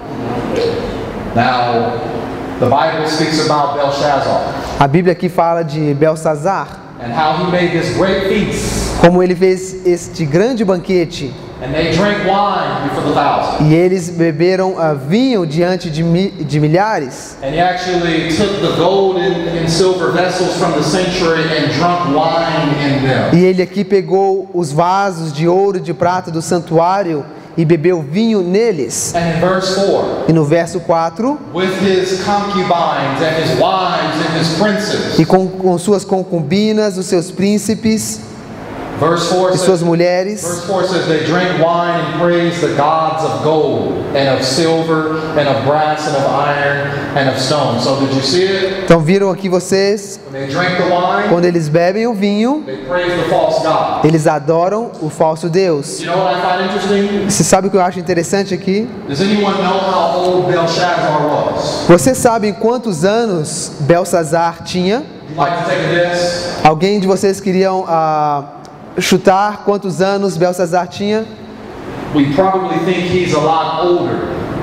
Now, the Bible speaks about Belshazzar A Bíblia aqui fala de Belsazar, and how he made this great feast. como ele fez este grande banquete, And they drank wine before the thousand. e eles beberam vinho diante de milhares. And he actually took the gold and silver vessels from the sanctuary and drunk wine in them. E ele aqui pegou os vasos de ouro e de prata do santuário e bebeu vinho neles. And in verse 4, E no verso 4, with his concubines and his wives and his princes. e com suas concubinas, os seus príncipes Verse 4 e suas says, mulheres, verse 4 says they drank wine and praised the gods of gold and of silver and of brass and of iron and of stone. So did you see it? então viram aqui vocês, When they drank the wine, quando eles bebem o vinho, they praised the false god. eles adoram o falso Deus. You know what I find interesting? Você sabe o que eu acho interessante aqui? Does anyone know how old Belshazzar was? Vocês sabem quantos anos Belsazar tinha? You'd like to take a guess? Alguém de vocês queriam chutar quantos anos Belsazar tinha? We probably think he's a lot older.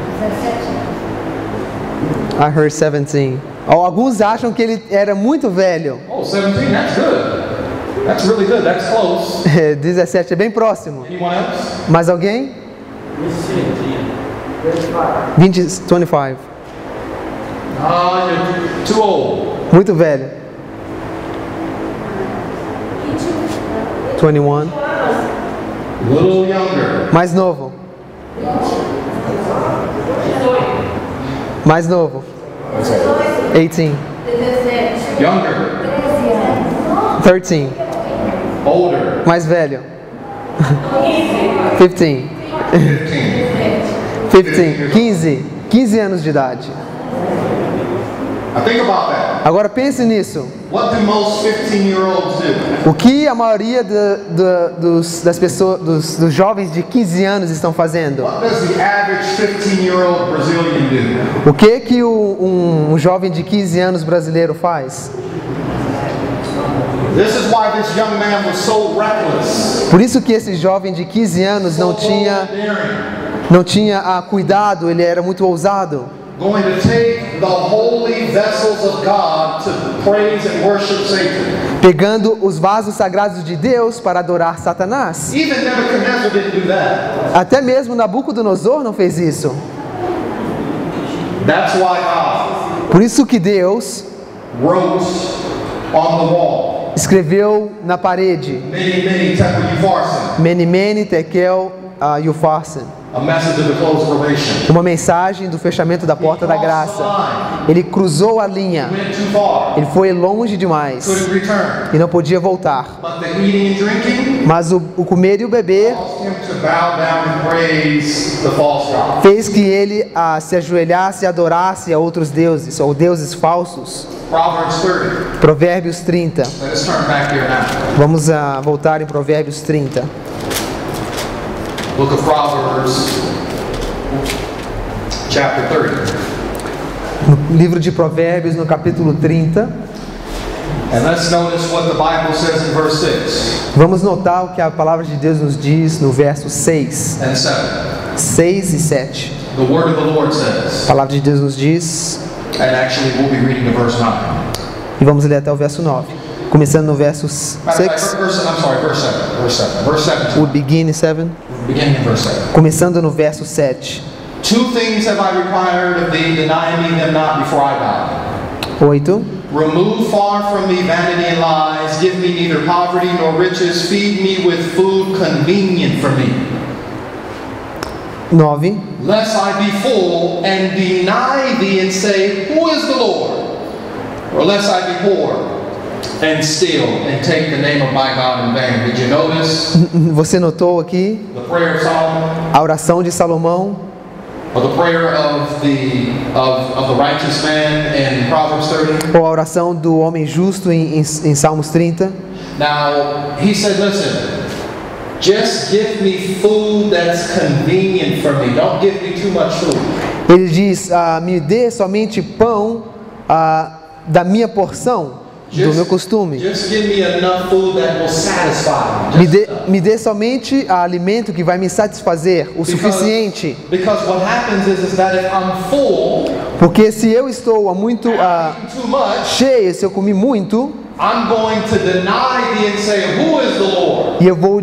I heard 17. Alguns acham que ele era muito velho. Oh, 17, that's good. That's really good, that's close. 17 é bem próximo. Anyone else? Mais alguém? 25. You're too old. Muito velho. 21. A little younger. Mais novo. Mais novo. 18. Younger. 13. Older. Mais velho. 15. 15. 15. 15 anos de idade. Now think about that. Agora pense nisso. What do most 15-year-olds do? O que a maioria das pessoas, dos jovens de 15 anos estão fazendo? What does the average 15-year-old Brazilian do? O que um jovem de 15 anos brasileiro faz? This is why this young man was so reckless. Por isso que esse jovem de 15 anos So bold and daring. não tinha cuidado, ele era muito ousado. Going to take the holy vessels of God to praise and worship Satan. Pegando os vasos sagrados de Deus para adorar Satanás. Even Nebuchadnezzar didn't do that. Até mesmo Nabucodonosor não fez isso. That's why God Por isso que Deus wrote on the wall, escreveu na parede: Mene, Mene, Tekel, Upharsin. Mene, Mene, Tekel, Upharsin. A message of the closed relation. uma mensagem do fechamento da porta da graça. Ele cruzou a linha. Went too far. Ele foi longe demais Couldn't return. e não podia voltar. But the eating and drinking Mas o comer e o beber caused him to bow down and praise the false god. fez que ele se ajoelhasse e adorasse a outros deuses, ou deuses falsos. Proverbs 30. Provérbios 30. Let us turn back here now. Vamos voltar em Provérbios 30. Book of Proverbs, chapter 30. No livro de Provérbios, no capítulo 30. And let's notice what the Bible says in verse 6 Vamos notar o que a palavra de Deus nos diz no verso 6, and 7. 6 e 7. The word of the Lord A says, palavra de Deus nos diz, and actually we'll be reading to verse 9. e vamos ler até o verso 9. Começando no verso Matter of fact, 6, verse 7. Verse 7. we begin in 7. Beginning in verse 7. Começando no verso 7. 2 things have I required of thee, deny me them not before I die. 8. Remove far from me vanity and lies, give me neither poverty nor riches, feed me with food convenient for me. 9. Lest I be full and deny thee and say, who is the Lord? Or lest I be poor and steal and take the name of my God in vain. Did you notice Você notou aqui the prayer of Solomon? a oração de Salomão, Or the prayer of the righteous man in Proverbs 30? ou a oração do homem justo em Salmos 30? Now, he said, listen, just give me food that's convenient for me. Don't give me too much food. Ele diz, me dê somente pão da minha porção, do meu costume. Just give me enough food that will satisfy me. Me dê somente alimento que vai me satisfazer, o suficiente. Because what happens is that if I'm full, Porque se eu estou muito too much, cheio, se eu comi muito, I'm going to deny thee and say, who is the Lord? e eu vou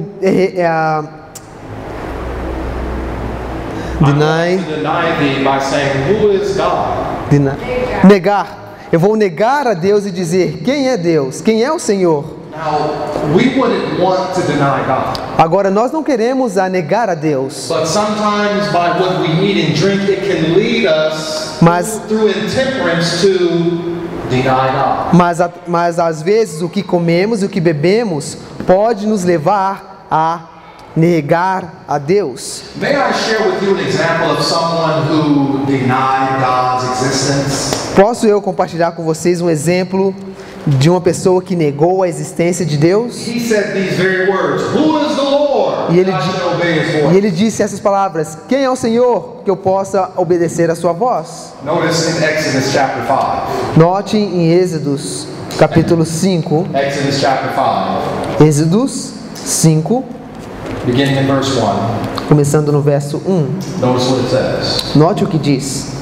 I'm going to deny thee by saying, who is God? negar. Eu vou negar a Deus e dizer, quem é Deus? Quem é o Senhor? Now, we wouldn't want to deny God. Agora, nós não queremos negar a Deus. But sometimes by what we eat and drink, it can lead us through intemperance to deny God. Mas às vezes o que comemos e o que bebemos pode nos levar a negar a Deus. May I share with you an example of someone who denied God's existence? Posso eu compartilhar com vocês um exemplo de uma pessoa que negou a existência de Deus? He said these very words, who is the Lord? E ele, I should obey his voice. e ele disse essas palavras, quem é o Senhor que eu possa obedecer a sua voz? Notice in Exodus chapter 5. Note em Êxodos capítulo 5, Exodus chapter 5, Êxodos 5, beginning in verse 1. começando no verso 1. Notice what it says. Note o que diz.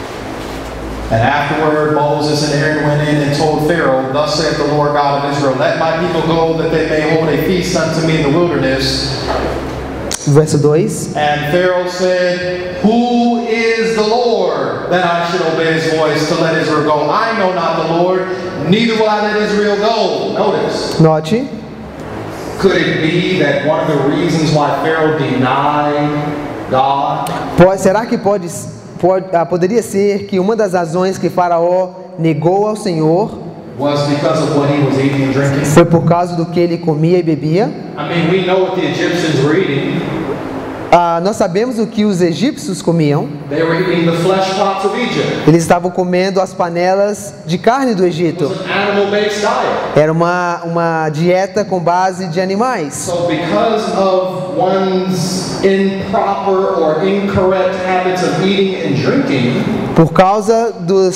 And afterward Moses and Aaron went in and told Pharaoh, thus saith the Lord God of Israel, let my people go that they may hold a feast unto me in the wilderness. Verso 2. And Pharaoh said, who is the Lord, that I should obey his voice to let Israel go? I know not the Lord, neither will I let Israel go. Notice. Note. Could it be that one of the reasons why Pharaoh denied God Será que poderia ser que uma das razões que Faraó negou ao Senhor was because of what he was eating and drinking? foi por causa do que ele comia e bebia? I mean, we know what the Egyptians were eating. Nós sabemos o que os egípcios comiam. They were eating the flesh pots of Egypt. Eles estavam comendo as panelas de carne do It Egito. was an animal-based diet. Era uma dieta com base de animais. So because of one's improper or incorrect habits of eating and drinking, Por causa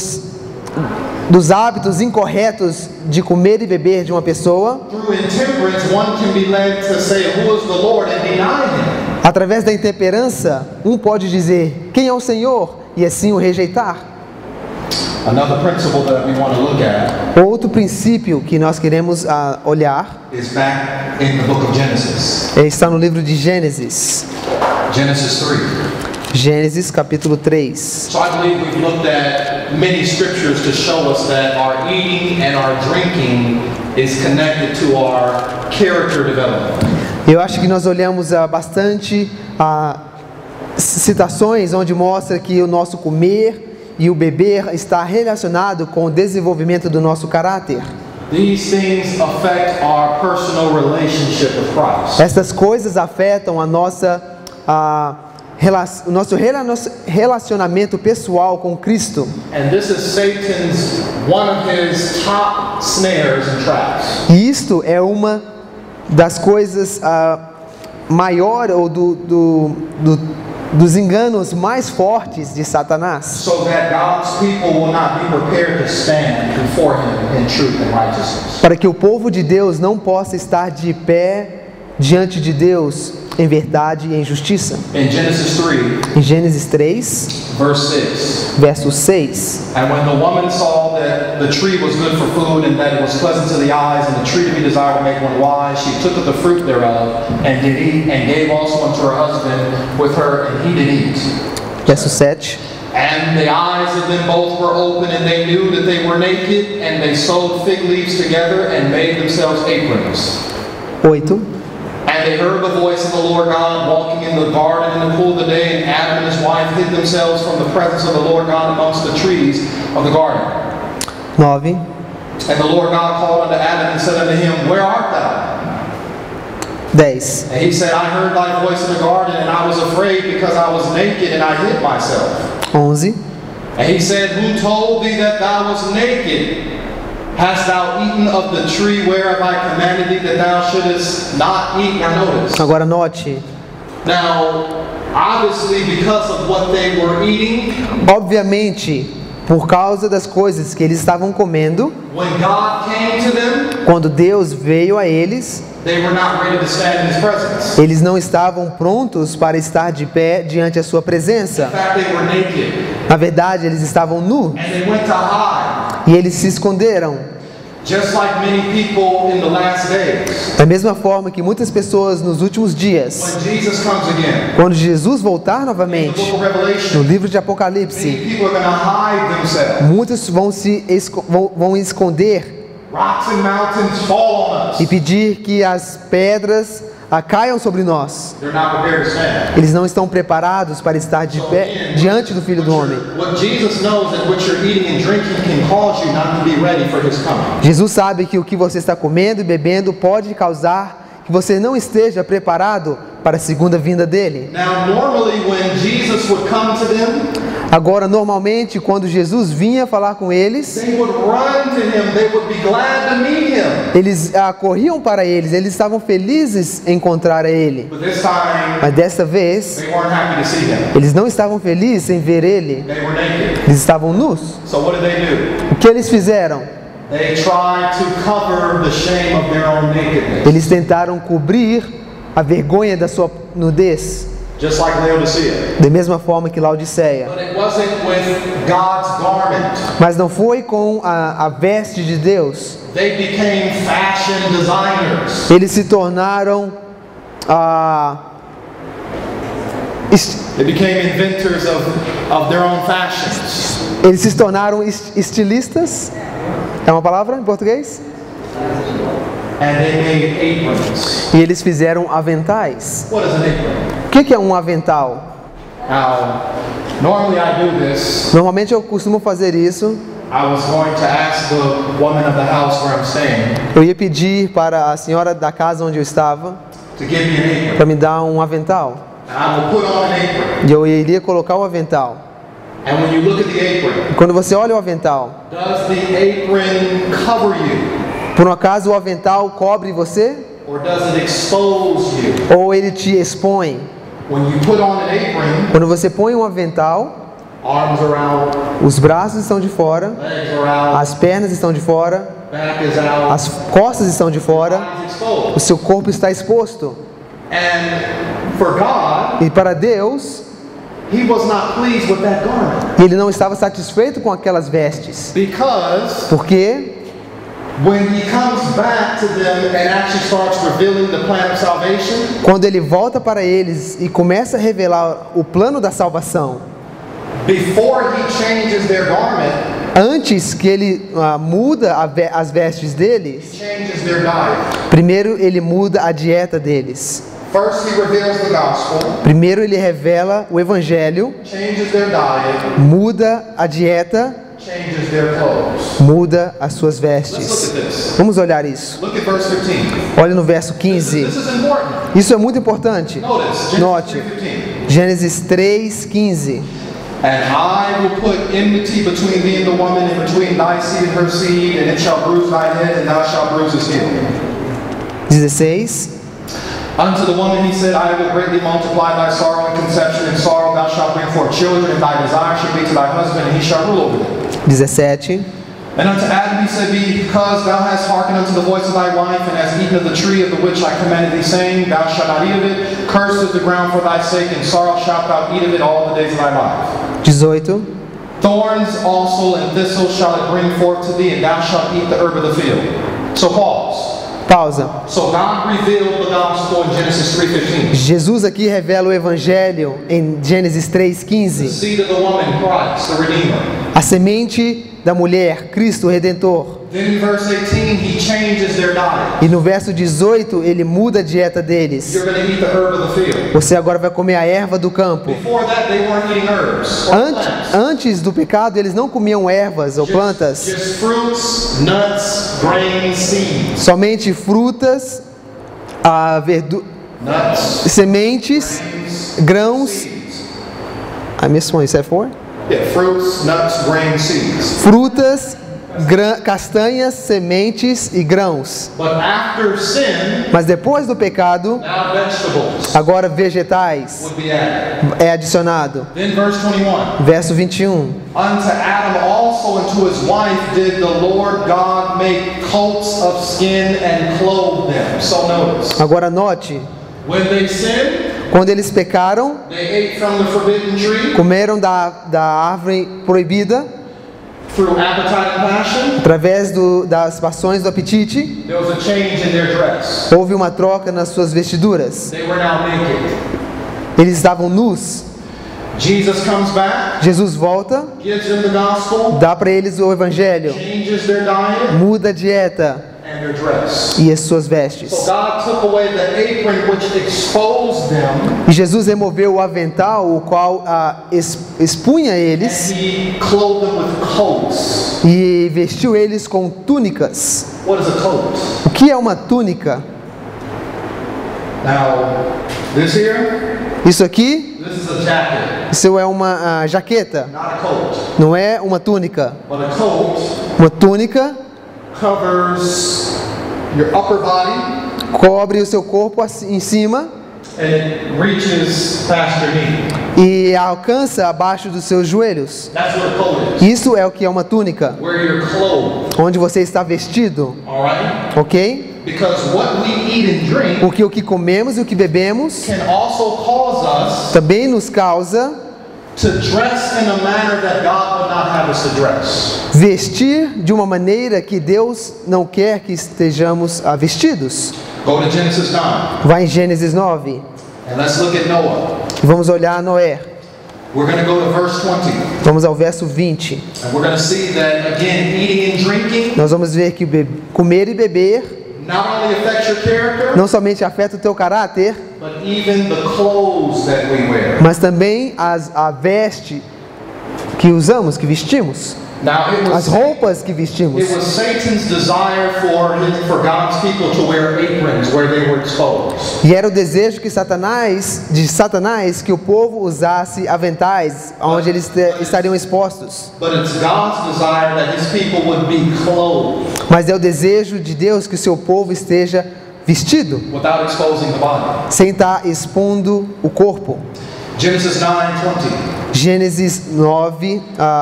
dos hábitos incorretos de comer e beber de uma pessoa, through intemperance, one can be led to say, who is the Lord, and deny him. através da intemperança, um pode dizer, quem é o Senhor? E assim o rejeitar. Another principle that we want to look at Outro princípio que nós queremos olhar is back in the book of Genesis. está no livro de Gênesis. Genesis 3. Gênesis capítulo 3. So I believe we've looked at many scriptures to show us that our eating and our drinking is connected to our character development. Eu acho que nós olhamos bastante citações onde mostra que o nosso comer e o beber está relacionado com o desenvolvimento do nosso caráter. These things affect our personal relationship with Christ. Estas coisas afetam o nosso relacionamento pessoal com Cristo. And this is Satan's one of his top snares and traps. E isto é uma das coisas maior ou dos enganos mais fortes de Satanás. So that God's people will not be prepared to stand before him in truth and righteousness. Para que o povo de Deus não possa estar de pé diante de Deus em verdade e em justiça. In Genesis 3, Em Gênesis 3, verse 6. verso 6. And when the woman saw that the tree was good for food, and that it was pleasant to the eyes, and the tree to be desired to make one wise, she took of the fruit thereof, and did eat, and gave also unto her husband with her, and he did eat. Verso 7. And the eyes of them both were open, and they knew that they were naked, and they sewed fig leaves together, and made themselves aprons. 8. And they heard the voice of the Lord God walking in the garden in the cool of the day, and Adam and his wife hid themselves from the presence of the Lord God amongst the trees of the garden. 9. And the Lord God called unto Adam and said unto him, Where art thou? 10. And he said, I heard thy voice in the garden, and I was afraid because I was naked, and I hid myself. 11. And he said, Who told thee that thou was naked? Hast thou eaten of the tree whereof I commanded thee that thou shouldest not eat? Now notice. Agora note. Now, obviously because of what they were eating, Obviamente, por causa das coisas que eles estavam comendo, when God came to them, quando Deus veio a eles, they were not ready to stand in his presence. eles não estavam prontos para estar de pé diante da sua In presença. fact, they were naked. Na verdade, eles estavam nus And they went to hide. e eles se esconderam. Just like many people in the last days. Da mesma forma que muitas pessoas nos últimos dias, When Jesus comes again, quando Jesus voltar in the novamente, book of no Revelation, livro de many Apocalipse, people are going to hide themselves. muitos vão esconder Rocks and mountains fall on us. e pedir que as pedras caiam sobre nós. They're not prepared to stand. Eles não estão preparados para estar de pé diante do Filho do Homem. What Jesus knows that what you're eating and drinking can cause you not to be ready for his coming. Jesus sabe que o que você está comendo e bebendo pode causar que você não esteja preparado para a segunda vinda dele. Now, normally when Jesus would come to them, Agora, normalmente, quando Jesus vinha falar com eles, they would run to him. They would be glad to meet him. eles corriam para eles estavam felizes em encontrar a ele. But this time, Mas desta vez, they weren't happy to see him. eles não estavam felizes em ver ele, They were naked. eles estavam nus. So what did they do? O que eles fizeram? They tried to cover the shame of their own nakedness. Eles tentaram cobrir a vergonha da sua nudez, Just like Laodicea. da mesma forma que Laodiceia. But it wasn't with God's garment. Mas não foi com a veste de Deus. They became fashion designers. Eles se tornaram They became inventors of their own fashions. eles se tornaram estilistas. É uma palavra em português? And they made aprons. E eles fizeram aventais. What is an apron? O que é um avental? Now, normally I do this. Normalmente eu costumo fazer isso. I was going to ask the woman of the house where I'm staying Eu ia pedir para a senhora da casa onde eu estava to give me an apron. para me dar um avental. And I will put on an apron. E eu iria colocar o avental. And when you look at the apron, E quando você olha o avental, does the apron cover you? por um acaso o avental cobre você? Or does it expose you? Ou ele te expõe? When you put on an apron, Quando você põe um avental, arms are out, os braços estão de fora, legs are out, as pernas estão de fora, back is out, as costas estão de fora, body is exposed. o seu corpo está exposto. And for God, E para Deus, He was not pleased with that garment. ele não estava satisfeito com aquelas vestes. Because Porque when He comes back to them and actually starts revealing the plan of salvation, quando ele volta para eles e começa a revelar o plano da salvação, before He changes their garment, antes que ele muda as vestes He deles, changes their diet. primeiro ele muda a dieta deles. First, he reveals the gospel, Primeiro ele revela o evangelho, changes their diet, muda a dieta, changes their clothes. muda as suas Let's vestes. look at this. Vamos olhar isso. Look at verse 15. Olha no verso 15. This is important. Isso é muito importante. Notice, Note, Genesis 3:15. Gênesis 3:15. And I will put enmity between thee and the woman, and between thy seed and her seed, and it shall bruise thy head, and thou shalt bruise his heel. 16. Unto the woman he said, I will greatly multiply thy sorrow and conception, and sorrow thou shalt bring forth children, and thy desire shall be to thy husband, and he shall rule over thee. 17. And unto Adam he said, because thou hast hearkened unto the voice of thy wife, and hast eaten of the tree of the which I commanded thee, saying, Thou shalt not eat of it, cursed is the ground for thy sake, and sorrow shalt thou eat of it all the days of thy life. 18. Thorns also and thistles shall it bring forth to thee, and thou shalt eat the herb of the field. So pause. Pausa. So God revealed the gospel in Genesis 3:15. Jesus aqui revela o evangelho em Gênesis The 3:15. seed of the woman, Christ, the Redeemer. A semente da mulher, Cristo o Redentor. Then in verse 18, he changes their diet. E no verso 18 ele muda a dieta deles. You're going to eat the herb of the field. Você agora vai comer a erva do campo. Before that, they weren't eating herbs or plants. Antes do pecado eles não comiam ervas ou plantas, Just fruits, nuts, grains, seeds. somente frutas, Nuts, sementes, grains, grãos. seeds. I missed one, you said four? Yeah, fruits, nuts, grains, seeds. Frutas, castanhas, sementes e grãos. But after sin, Mas depois do pecado, now vegetables agora vegetais would be added. é adicionado. Then verse 21. Verso 21. Unto Adam also and to his wife did the Lord God make coats of skin and clothe them. So notice, Agora note, when they sinned, quando eles pecaram, they ate from the forbidden tree comeram da árvore proibida, through appetite and passion. através das paixões do apetite, There was a change in their dress. houve uma troca nas suas vestiduras. They were now naked. Eles estavam nus. Jesus comes back, Jesus volta, gives them the gospel, dá para eles o evangelho, changes their diet muda a dieta and their dress. e as suas vestes. So God took away the apron which exposed them, E Jesus removeu o avental, o qual expunha and eles, he clothed them with coats. e vestiu eles com túnicas. What is a coat? O que é uma túnica? Now, this here, Isso aqui, this is a jacket, isso é uma jaqueta, not a coat. não é uma túnica. But a coat Uma túnica covers your upper body cobre o seu corpo em cima and it reaches past your knee. e alcança abaixo dos seus joelhos. That's what a coat is. Isso é o que é uma túnica, Where you're clothed, onde você está vestido, alright? ok? Because what we eat and drink Porque o que comemos e o que bebemos can also cause us também nos causa to dress in a manner that God would not have us to dress. vestir de uma maneira que Deus não quer que estejamos vestidos. Go to Genesis 9 Vai em Gênesis 9 and let's look at Noah. e vamos olhar Noé. We're going to go to verse 20 Vamos ao verso 20. and we're going to see that again, eating and drinking Nós vamos ver que comer e beber not only affects your character, não somente afeta o teu caráter, but even the clothes that we wear. mas também a veste que usamos, que vestimos, Now as roupas que vestimos. it was Satan's desire for God's people to wear aprons where they were exposed. E era o desejo de Satanás que o povo usasse aventais onde eles estariam expostos. But it's God's desire that his people would be clothed Mas é o desejo de Deus que o seu povo esteja vestido, without exposing the body. sem estar expondo o corpo. Genesis 9:20. Gênesis 9,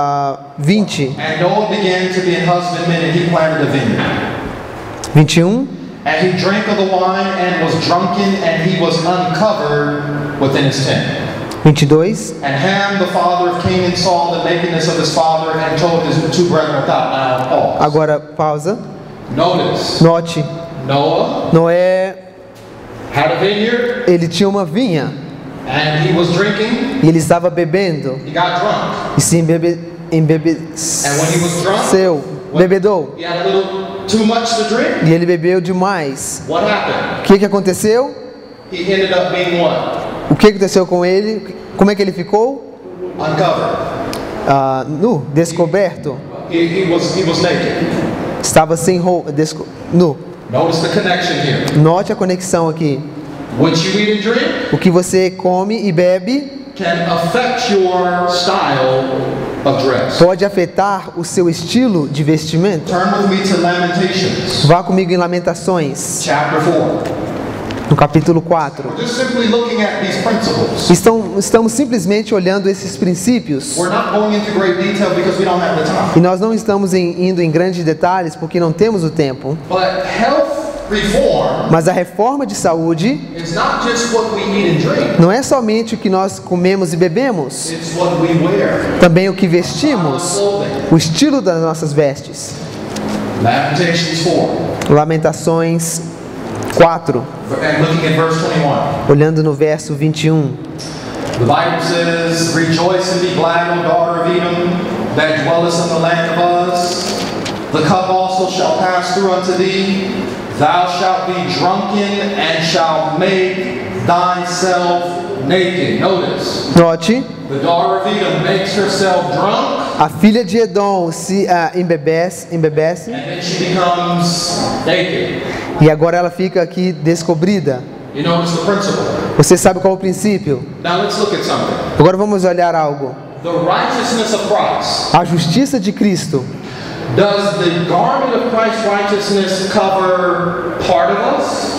20. And Noah began to be an husbandman, and he planted a vineyard. 21. And he drank of the wine and was drunken, and he was uncovered within his tent. 22. And Ham, the father of Canaan, saw the nakedness of his father and told his two brethren without. Now, pause. Agora pausa. Notice, Note, Noah Noé, had a vineyard, ele tinha uma vinha and he was drinking. e ele estava bebendo He got drunk. e se And when he was drunk, bebedou. he had a little too much to drink. E ele bebeu demais. What happened? O que aconteceu? he ended up being what? O que aconteceu com ele? Como é que ele ficou? Uncovered. Nu, descoberto. He was naked. Estava sem roupa, nu. Notice the connection here. Note a conexão aqui. What you eat and drink O que você come e bebe can affect your style of dress. pode afetar o seu estilo de vestimento. Turn with me to Lamentations, Vá comigo em Lamentações, chapter 4. no capítulo 4. We're just simply looking at these principles. Estamos simplesmente olhando esses princípios. We're not going into great detail because we don't have the time. E nós não estamos indo em grandes detalhes porque não temos o tempo. But health reform Mas a reforma de saúde is not just what we eat and drink. não é somente o que nós comemos e bebemos, It's what we wear. também o que vestimos, Clothing. o estilo das nossas vestes. Lamentations 4. Lamentações 4, And looking at verse 21. olhando no verso 21. The Bible says, "Rejoice and be glad, O daughter of Edom, that dwellest in the land of Uz. The cup also shall pass through unto thee. Thou shalt be drunken and shalt make thyself naked." Notice, Note, the daughter of Edom makes herself drunk, a filha de Edom se embebece and then she becomes naked. e agora ela fica aqui descobrida. You notice the principle. Você sabe qual é o princípio? Now let's look at something. Agora vamos olhar algo. The righteousness of Christ. A justiça de Cristo. Does the garment of Christ's righteousness cover part of us?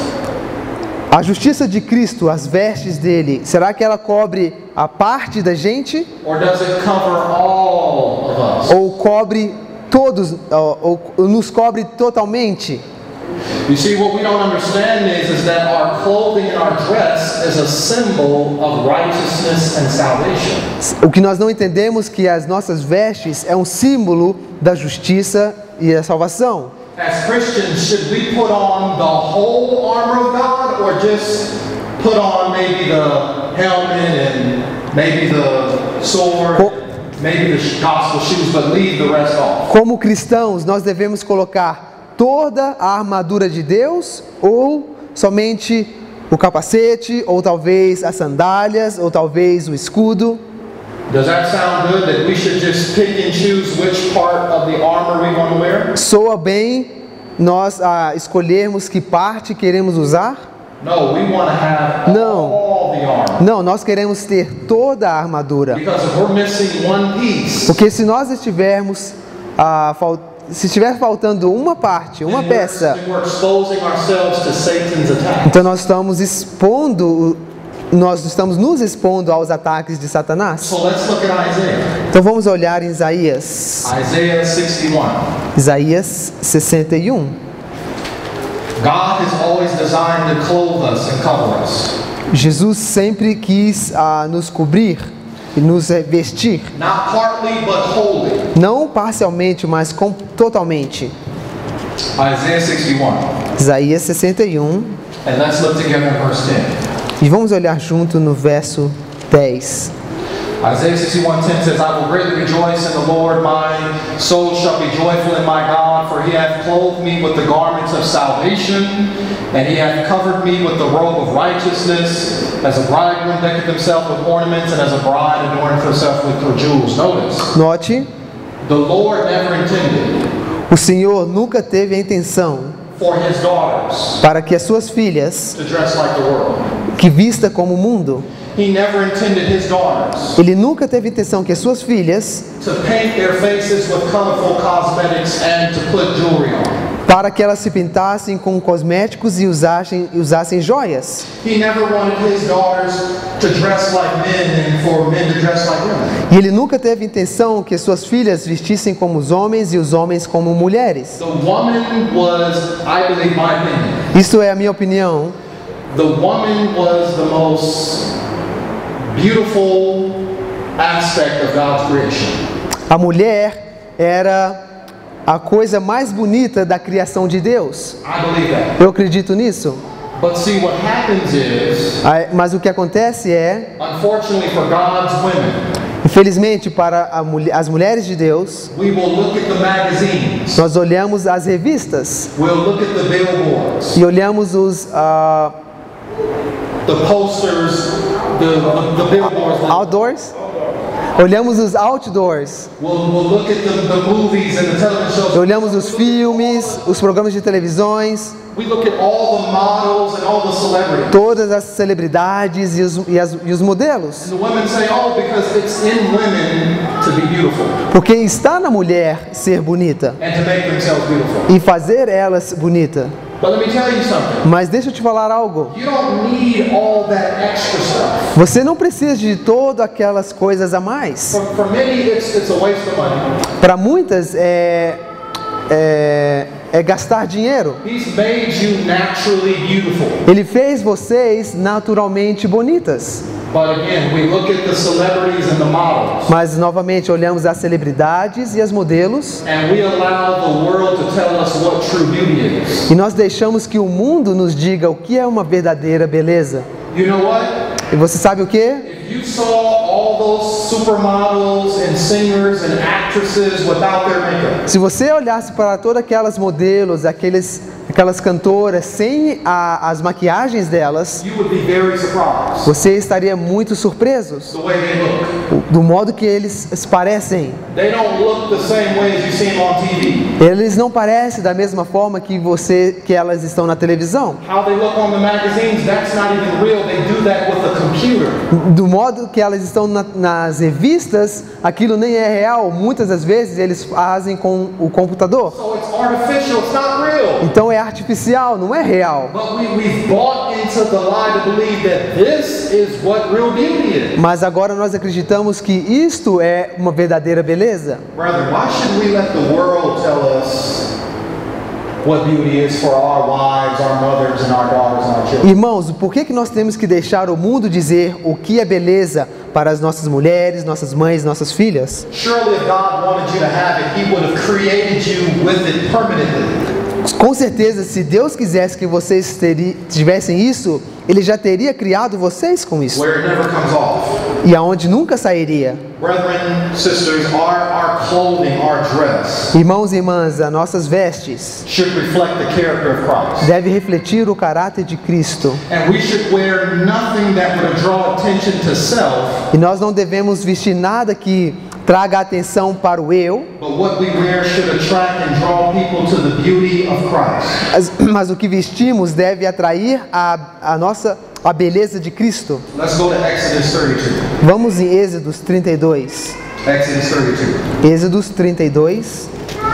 A justiça de Cristo, as vestes dele, será que ela cobre a parte da gente? Or does it cover all of us? Ou cobre todos, ou nos cobre totalmente? You see, what we don't understand is that our clothing and our dress is a symbol of righteousness and salvation. O que nós não entendemos é que as nossas vestes é um símbolo da justiça e da salvação. As Christians, should we put on the whole armor of God or just put on maybe the helmet and maybe the sword, maybe the gospel shoes, but leave the rest off? Como cristãos, nós devemos colocar toda a armadura de Deus ou somente o capacete, ou talvez as sandálias, ou talvez o escudo? Does that sound good that we should just pick and choose which part of the armor we want to wear? Soa bem nós escolhermos que parte queremos usar? No, we want to have all the armor. Não, nós queremos ter toda a armadura. Because if we're missing one piece, Porque se nós estivermos se estiver faltando uma parte, uma peça, then we're exposing ourselves to Satan's attack. então nós estamos nos expondo aos ataques de Satanás. So let's look at Isaiah. Então vamos olhar em Isaías. Isaiah 61. Isaías 61. God has always designed to clothe us and cover us. Jesus sempre quis nos cobrir e nos vestir. Not partly, but wholly. Não parcialmente, mas totalmente. Isaiah 61. Isaías 61. And let's look together in verse 10. E vamos olhar junto no verso 10. Isaiah 61:10 says, "I will greatly rejoice in the Lord, my soul shall be joyful in my God, for he hath clothed me with the garments of salvation, and he hath covered me with the robe of righteousness, as a bridegroom decketh himself with ornaments, and as a bride adorneth herself with her jewels." Notice, Note, the Lord never intended o Senhor nunca teve a intenção for his daughters para que as suas filhas, to dress like the world. que vista como o mundo, He never intended his daughters Ele nunca teve a intenção que as suas filhas, to paint their faces with colorful cosmetics and to put jewelry on. para que elas se pintassem com cosméticos e usassem joias. He never wanted his daughters to dress like men and for men to dress like women. E Ele nunca teve a intenção que as suas filhas vestissem como os homens e os homens como mulheres. The woman was, I believe, my opinion, Isso é a minha opinião. the woman was the most beautiful aspect of God's creation. A mulher era a coisa mais bonita da criação de Deus. I believe that. Eu acredito nisso. But see, what happens is, Mas o que acontece é, unfortunately for God's women, infelizmente para as mulheres de Deus, we will look at the magazines, nós olhamos as revistas we'll look at the billboards, e olhamos the posters, the billboards. Outdoors. Olhamos os outdoors. We'll look at the movies and the television shows. Olhamos os filmes, os programas de televisões. We look at all the models and all the celebrities. Todas as celebridades e os modelos. And the women say, oh, because it's in women to be beautiful. Porque está na mulher ser bonita. And to make themselves beautiful. E fazer elas bonita. But let me tell you something. Mas deixa eu te falar algo. You don't need all that extra stuff. Você não precisa de todas aquelas coisas a mais. For many, it's a waste of money. Para muitas é gastar dinheiro. He's made you naturally beautiful. Ele fez vocês naturalmente bonitas. But again, we look at the celebrities and the models. Mas novamente olhamos as celebridades e as modelos. And we allow the world to tell us what true beauty is. E nós deixamos que o mundo nos diga o que é uma verdadeira beleza. You know what? E você sabe o quê? If you saw all those supermodels and singers and actresses without their makeup. Se você olhasse para todas aquelas modelos, aquelas cantoras sem as maquiagens delas, You would be very surprised. você estaria muito surpreso The way they look. do modo que eles se parecem. They don't look the same way as you see them on TV. Eles não parecem da mesma forma que elas estão na televisão. How they look on the magazines, that's not even real. They do that with a computer. Do modo que elas estão nas revistas, aquilo nem é real. Muitas das vezes eles fazem com o computador. So it's artificial, it's not real. Então é artificial, não é real. But we've bought into the lie to believe that this is what real beauty is. Mas agora nós acreditamos que isto é uma verdadeira beleza. Brethren, why should we let the world tell us what beauty is for our wives, our mothers, and our daughters and our children? Irmãos, por que nós temos que deixar o mundo dizer o que é beleza para as nossas mulheres, nossas mães, nossas filhas? Surely if God wanted you to have it, He would have created you with it permanently. Com certeza, se Deus quisesse que vocês tivessem isso, Ele já teria criado vocês com isso. Where it never comes off. E aonde nunca sairia. Brethren, sisters, our clothing, our dress Irmãos e irmãs, as nossas vestes should reflect the character of Christ. deve refletir o caráter de Cristo. And we should wear nothing that would draw attention to self, E nós não devemos vestir nada que traga atenção para o eu, but what we wear should attract and draw people to the beauty of Christ. mas o que vestimos deve atrair a beleza de Cristo. Let's go to Exodus 32. Vamos em Êxodos 32. Exodus 32. Êxodos 32.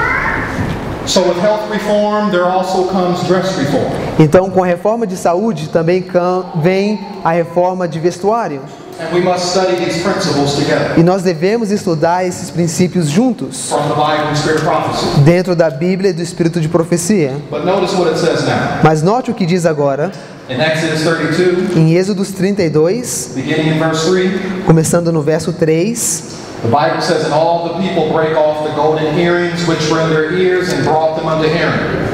So with health reform, there also comes dress reform. Então, com a reforma de saúde, também vem a reforma de vestuário. And we must study these principles together E nós devemos estudar esses princípios juntos, from the Bible and Spirit of prophecy. dentro da Bíblia e do Espírito de profecia. But notice what it says now. Mas note o que diz agora, In Exodus 32, em Êxodos 32, beginning in verse 3, começando no verso 3, the Bible says, And all the people brake off the golden earrings which were in their ears and brought them unto Aaron.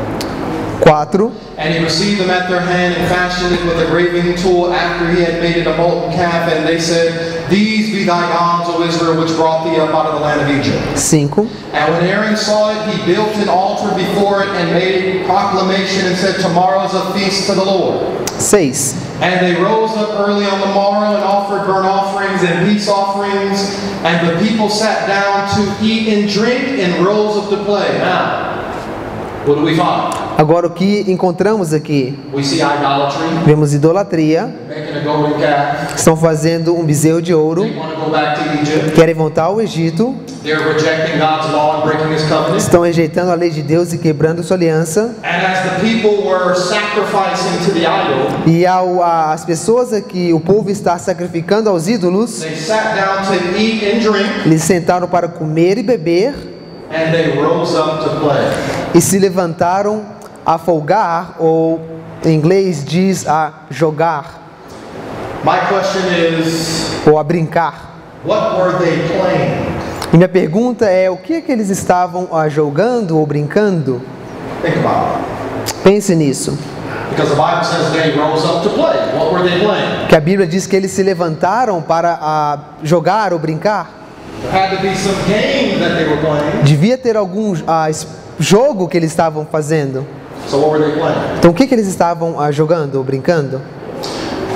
4. And he received them at their hand and fashioned it with a graving tool after he had made it a molten calf. And they said, These be thy gods, O Israel, which brought thee up out of the land of Egypt. 5. And when Aaron saw it, he built an altar before it and made a proclamation and said, Tomorrow is a feast to the Lord. 6. And they rose up early on the morrow and offered burnt offerings and peace offerings. And the people sat down to eat and drink and rose up to play. Now, what do we find? Agora o que encontramos aqui? We see idolatry, Vemos idolatria, making a golden calf. estão fazendo um bezerro de ouro, They want to go back to Egypt. querem voltar ao Egito, They're rejecting God's law and breaking His covenant. estão rejeitando a lei de Deus e quebrando sua aliança. And as the people were sacrificing to the idol, E as pessoas aqui, o povo está sacrificando aos ídolos, they sat down to eat and drink, eles sentaram para comer e beber and they rose up to play. e se levantaram a folgar, ou em inglês diz a jogar, My question is, ou a brincar. what were they playing? E minha pergunta é, o que eles estavam jogando ou brincando? Think about it. Pense nisso. Because the Bible says they rose up to play. What were they playing? Que a Bíblia diz que eles se levantaram para jogar ou brincar. There had to be some game that they were playing. Devia ter algum jogo que eles estavam fazendo. So what were they playing? Então o que eles estavam jogando ou brincando?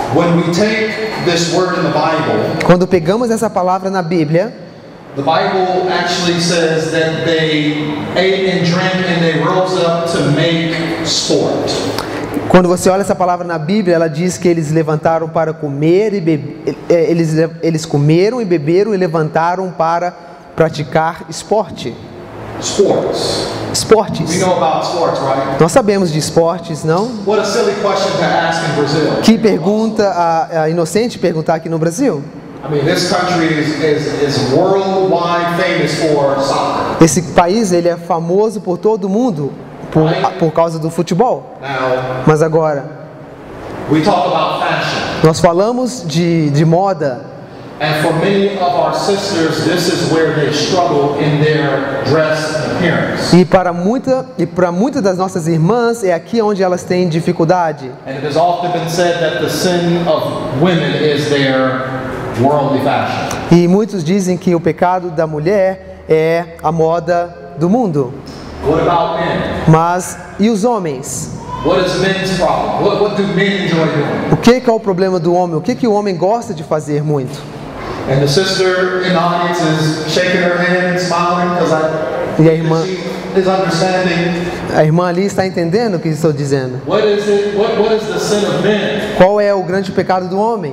When we take this word in the Bible, Quando pegamos essa palavra na Bíblia, the Bible actually says that they ate and drank and they rose up to make sport. quando você olha essa palavra na Bíblia, ela diz que eles levantaram para comer e eles comeram e beberam e levantaram para praticar esporte. Sports. We Esportes. know about sports, right? Nós sabemos de esportes, não? What a silly question to ask in Brazil. Que pergunta a inocente perguntar aqui no Brasil? I mean, this country is worldwide famous for soccer. Esse país ele é famoso por todo mundo por causa do futebol. Now, Mas agora, we talk about fashion. nós falamos de moda. And for many of our sisters, this is where they struggle in their dress and appearance. E para muitas das nossas irmãs é aqui onde elas têm dificuldade. And it has often been said that the sin of women is their worldly fashion. E muitos dizem que o pecado da mulher é a moda do mundo. What about men? Mas e os homens? What is men's problem? What do men enjoy doing? O que é o problema do homem? O que o homem gosta de fazer muito? And the sister in the audience is shaking her head and smiling because E a irmã, she is understanding. a irmã ali está entendendo o que estou dizendo. What is it? What is the sin of men? Qual é o grande pecado do homem?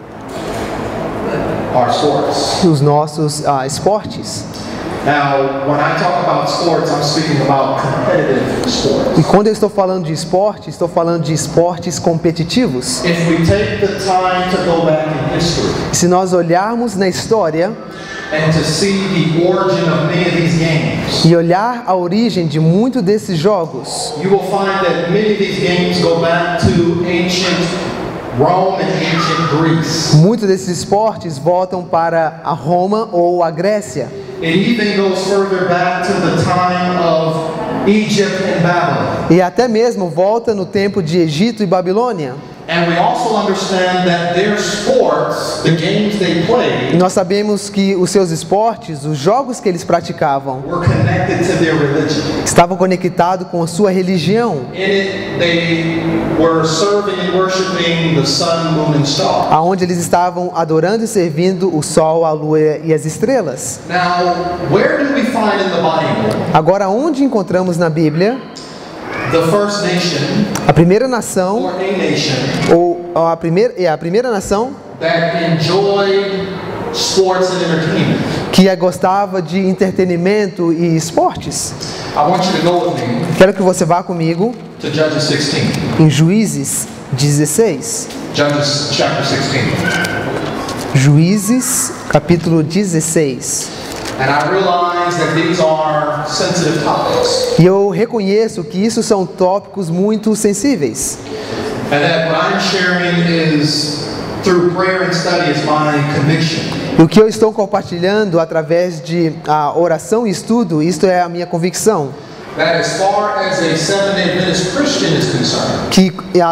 Our sports. Os nossos esportes. Now, when I talk about sports, I'm speaking about competitive sports. E quando eu estou falando de esporte, estou falando de esportes competitivos. If we take the time to go back in history Se nós olharmos na história and to see the origin of many of these games, e olhar a origem de muitos desses jogos, you will find that many of these games go back to ancient Rome and ancient Greece. muitos desses esportes voltam para a Roma ou a Grécia. It even goes further back to the time of Egypt and Babylon. E até mesmo volta no tempo de Egito e Babilônia. And we also understand that their sports, the games they E played, nós sabemos que os seus esportes, os jogos que eles praticavam, were connected to their religion. estavam conectados com a sua religião, In it, they were serving and worshiping the sun, moon, and star. aonde eles estavam adorando e servindo o sol, a lua e as estrelas. Now, where do we find in the Bible Agora, onde encontramos na Bíblia the first nation a primeira nação or a nation ou a primeira nação that enjoyed sports and entertainment? que gostava de entretenimento e esportes? I want you to go with me Quero que você vá comigo to Judges 16. em Juízes 16. Judges chapter 16. Juízes, capítulo 16. And I realize that these are sensitive topics. E eu reconheço que isso são tópicos muito sensíveis. And that what I'm sharing is through prayer and study is my conviction. E o que eu estou compartilhando através de oração e estudo, isto é a minha convicção. That as far as a Seventh-day Adventist Christian is concerned, Que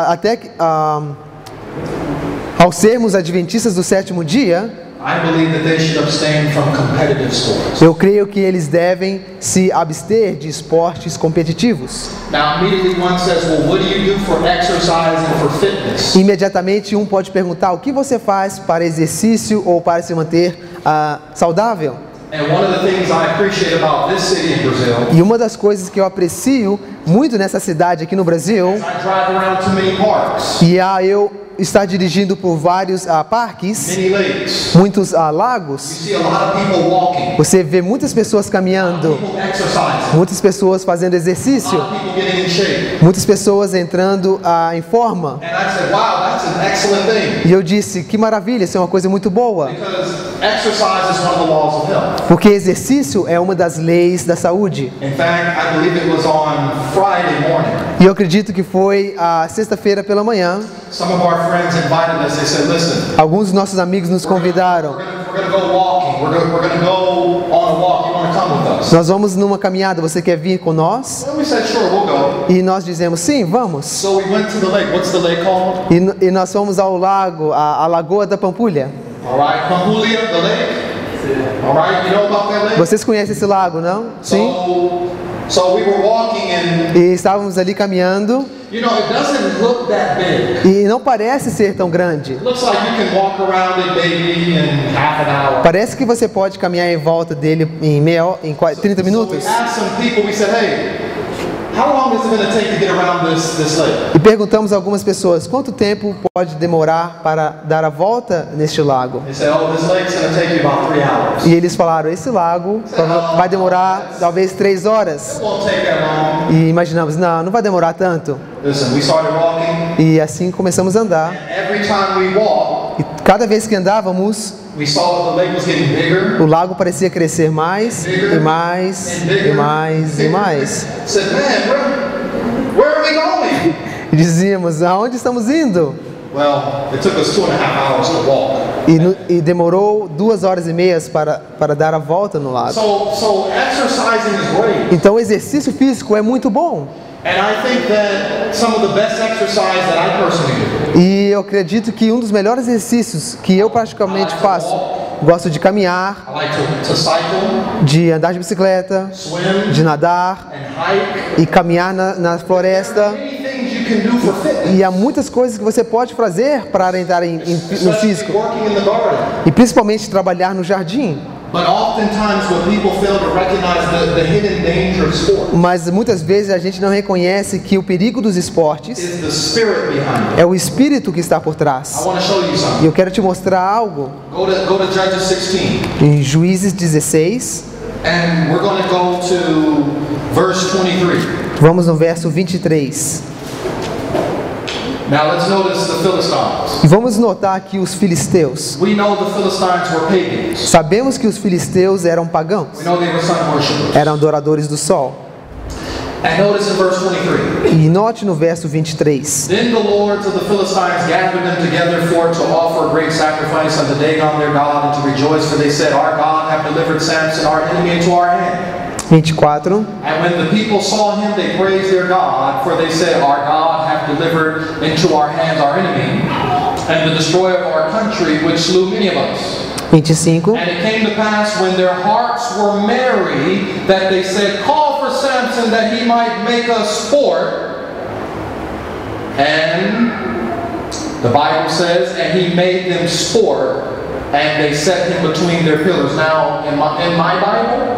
ao sermos adventistas do sétimo dia, I believe that they should abstain from competitive sports. eu creio que eles devem se abster de esportes competitivos. Now, immediately one says, well, what do you do for exercise and for fitness? Imediatamente um pode perguntar: o que você faz para exercício ou para se manter saudável? And one of the things I appreciate about this city in Brazil, E uma das coisas que eu aprecio muito nessa cidade aqui no Brasil, I drive around to many parks, e eu estar dirigindo por vários parques, many lakes. muitos You lagos, see a lot of people walking, você vê muitas pessoas caminhando, people exercising, muitas pessoas fazendo a exercício, lot of people getting in shape. muitas pessoas entrando em forma. And I said, wow, that's an excellent thing. E eu disse: que maravilha, isso é uma coisa muito boa, Because exercise is one of the laws of health. porque exercício é uma das leis da saúde. In fact, I believe it was on Friday morning. E eu acredito que foi sexta-feira pela manhã. Some of our friends invited us. They said, listen, Alguns dos nossos amigos nos convidaram. we're gonna go walking. We're gonna go on a walk. You want to come with us? Nós vamos numa caminhada, você quer vir com nós? And we said, sure, we'll go. E nós dizemos: sim, vamos. So we went to the lake. What's the lake called? E nós fomos ao lago, a Lagoa da Pampulha. All right, Pampulha, the lake. All right, you know about that lake? Vocês conhecem esse lago, não? Sim? So So we were walking and, E estávamos ali caminhando you know, it doesn't look that big. e não parece ser tão grande. It looks like you can walk around it maybe in half an hour. Parece que você pode caminhar em volta dele em 30 So minutos. we asked some people, we said, hey, how long is it going to take to get around this lake? E perguntamos a algumas pessoas quanto tempo pode demorar para dar a volta neste lago. They said, oh, this lake's going to take you about 3 hours. E eles falaram, esse lago vai demorar talvez 3 horas. It won't take that long. E imaginamos, não vai demorar tanto. Listen, we started walking, E assim começamos a andar. and every time we walked, E cada vez que andávamos, we saw that the lake was getting bigger. o lago parecia crescer mais e mais e mais e mais. Said, man, where are we going? E dizíamos, aonde estamos indo? Well, it took us 2.5 hours to walk. E demorou 2h30 para dar a volta no lago. So exercising is great. Então o exercício físico é muito bom. And I think that some of the best exercise that I personally do. E eu acredito que um dos melhores exercícios que eu praticamente faço, gosto de caminhar, I like to cycle, de andar de bicicleta, swim, de nadar and hike. e caminhar na floresta. Many things you can do for fitness. E há muitas coisas que você pode fazer para entrar no Especially físico. working in the garden. E principalmente trabalhar no jardim. But oftentimes what people fail to recognize the hidden danger of sport Mas muitas vezes a gente não reconhece que o perigo dos esportes is the spirit behind it. é o espírito que está por I trás. want to show you E something. eu quero te mostrar algo Go to Judges 16, em Juízes 16. and we're going to go to verse 23. Vamos no verso 23. Now let's notice the Philistines. E vamos notar aqui os filisteus. We know the Philistines were pagans. Sabemos que os filisteus eram pagãos, We know they were sun worshippers. eram adoradores do sol. And notice in verse 23. E note no verso 23. Then the lords of the Philistines gathered them together for to offer a great sacrifice unto Dagon their God, and to rejoice, for they said, our God hath delivered Samson our enemy into our hand. 24. And when the people saw him, they praised their God, for they said, our God hath delivered into our hands our enemy, and the destroyer of our country, which slew many of us. 25. And it came to pass, when their hearts were merry, that they said, call for Samson, that he might make us sport. And the Bible says, and he made them sport, and they set him between their pillars. Now, in my Bible,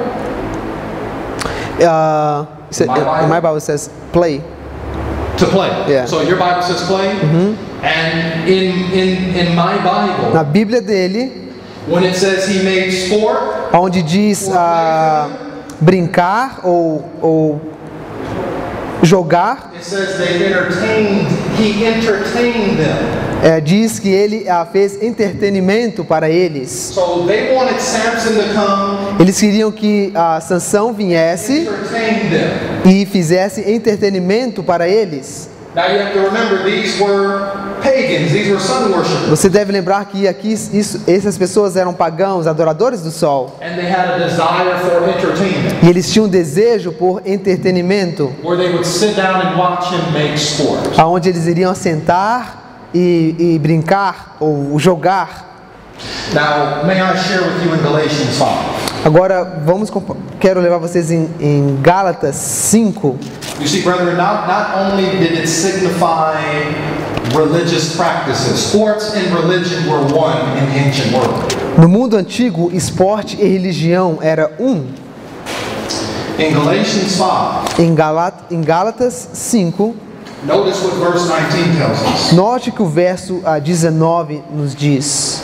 My Bible says play. to play. Yeah. So your Bible says play. And in my Bible, Na Bíblia dele, when it says he made sport, onde diz brincar ou jogar, it says he entertained them. diz que ele fez entretenimento para eles. So they wanted Samson to come, Eles queriam que Sansão viesse entertain them. e fizesse entretenimento para eles. Now you have to remember, these were pagans, these were sun worshippers. Você deve lembrar que aqui essas pessoas eram pagãos, adoradores do sol. And they had a desire for entertainment, E eles tinham um desejo por entretenimento, where they would sit down and watch him make sport. aonde eles iriam sentar e brincar ou jogar. Now, may I share with you in Galatians 5? Agora quero levar vocês em Gálatas 5. You see, brethren, not only did it signify religious practices, sports and religion were one in the ancient world. No mundo antigo, esporte e religião era um. In Galatians 5, Em Gálatas 5, notice what verse 19 tells us. note que o verso 19 nos diz.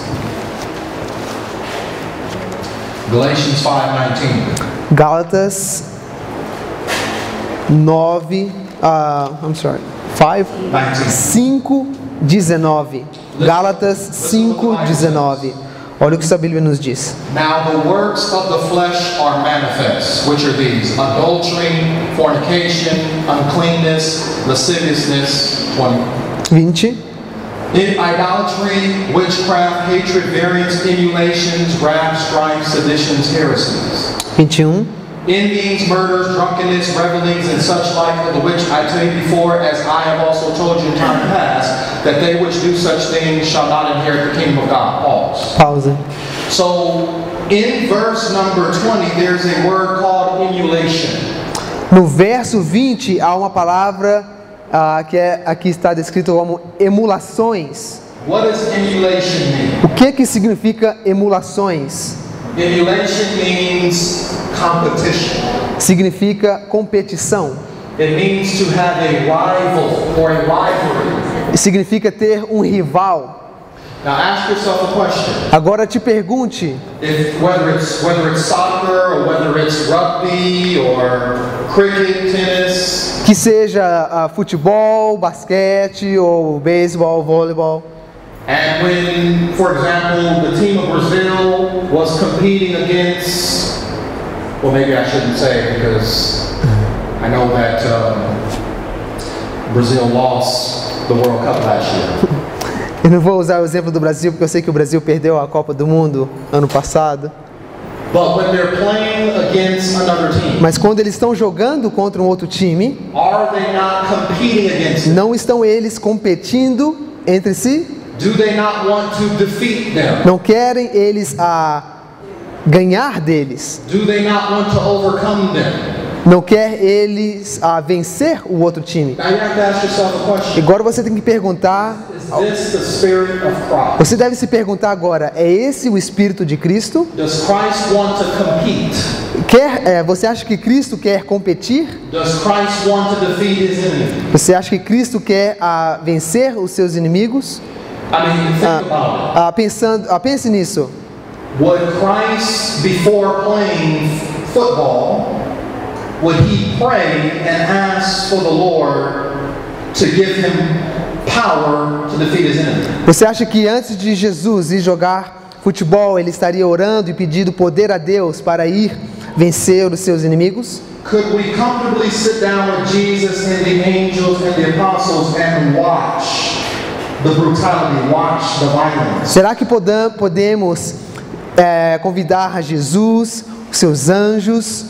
Galatians 5:19. Gálatas 9, 5:19. Gálatas 5:19. Olha o que essa Bíblia nos diz. Now the works of the flesh are manifest, which are these: adultery, fornication, uncleanness, lasciviousness, 20. idolatry, witchcraft, hatred, variance, emulations, wrath, strife, seditions, heresies. 21. Envyings, murders, drunkenness, revelings, and such like, of the which I tell you before, as I have also told you in time past, that they which do such things shall not inherit the kingdom of God. Pause. Pausa. So, in verse number 20, there's a word called emulation. No verso 20 há uma palavra que aqui está descrito como emulações. What does emulation mean? O que significa emulações? Emulation means competition. Significa competição. It means to have a rival or a rivalry. Significa ter um rival. Now ask yourself a question. Agora te pergunte, Whether it's soccer or whether it's rugby or cricket, tennis, que seja futebol, basquete ou beisebol, vôleibol. and when, for example, the team of Brazil was competing against, well, maybe I shouldn't say because I know that Brazil lost the World Cup last year. Eu não vou usar o exemplo do Brasil porque eu sei que o Brasil perdeu a Copa do Mundo ano passado. But when they're playing against another team, Mas quando eles estão jogando contra um outro time, are they not competing against them? não estão eles competindo entre si? Do they not want to defeat them? Não querem eles ganhar deles? Do they not want to overcome them? Não quer eles vencer o outro time? Now you have to ask yourself a question. Agora você tem que perguntar, Is this the Spirit of Christ? você deve se perguntar agora, é esse o Espírito de Cristo? Does Christ want to compete? Você acha que Cristo quer competir? Does Christ want to defeat his enemy? Você acha que Cristo quer vencer os seus inimigos? I mean, think about it. Pense nisso. Would Christ, before playing football, would he pray and ask for the Lord to give him power to defeat his enemy? Você acha que antes de Jesus ir jogar futebol, ele estaria orando e pedindo poder a Deus para ir vencer os seus inimigos? Could we comfortably sit down with Jesus and the angels and the apostles and watch the brutality, watch the violence? Será que podemos convidar a Jesus, os seus anjos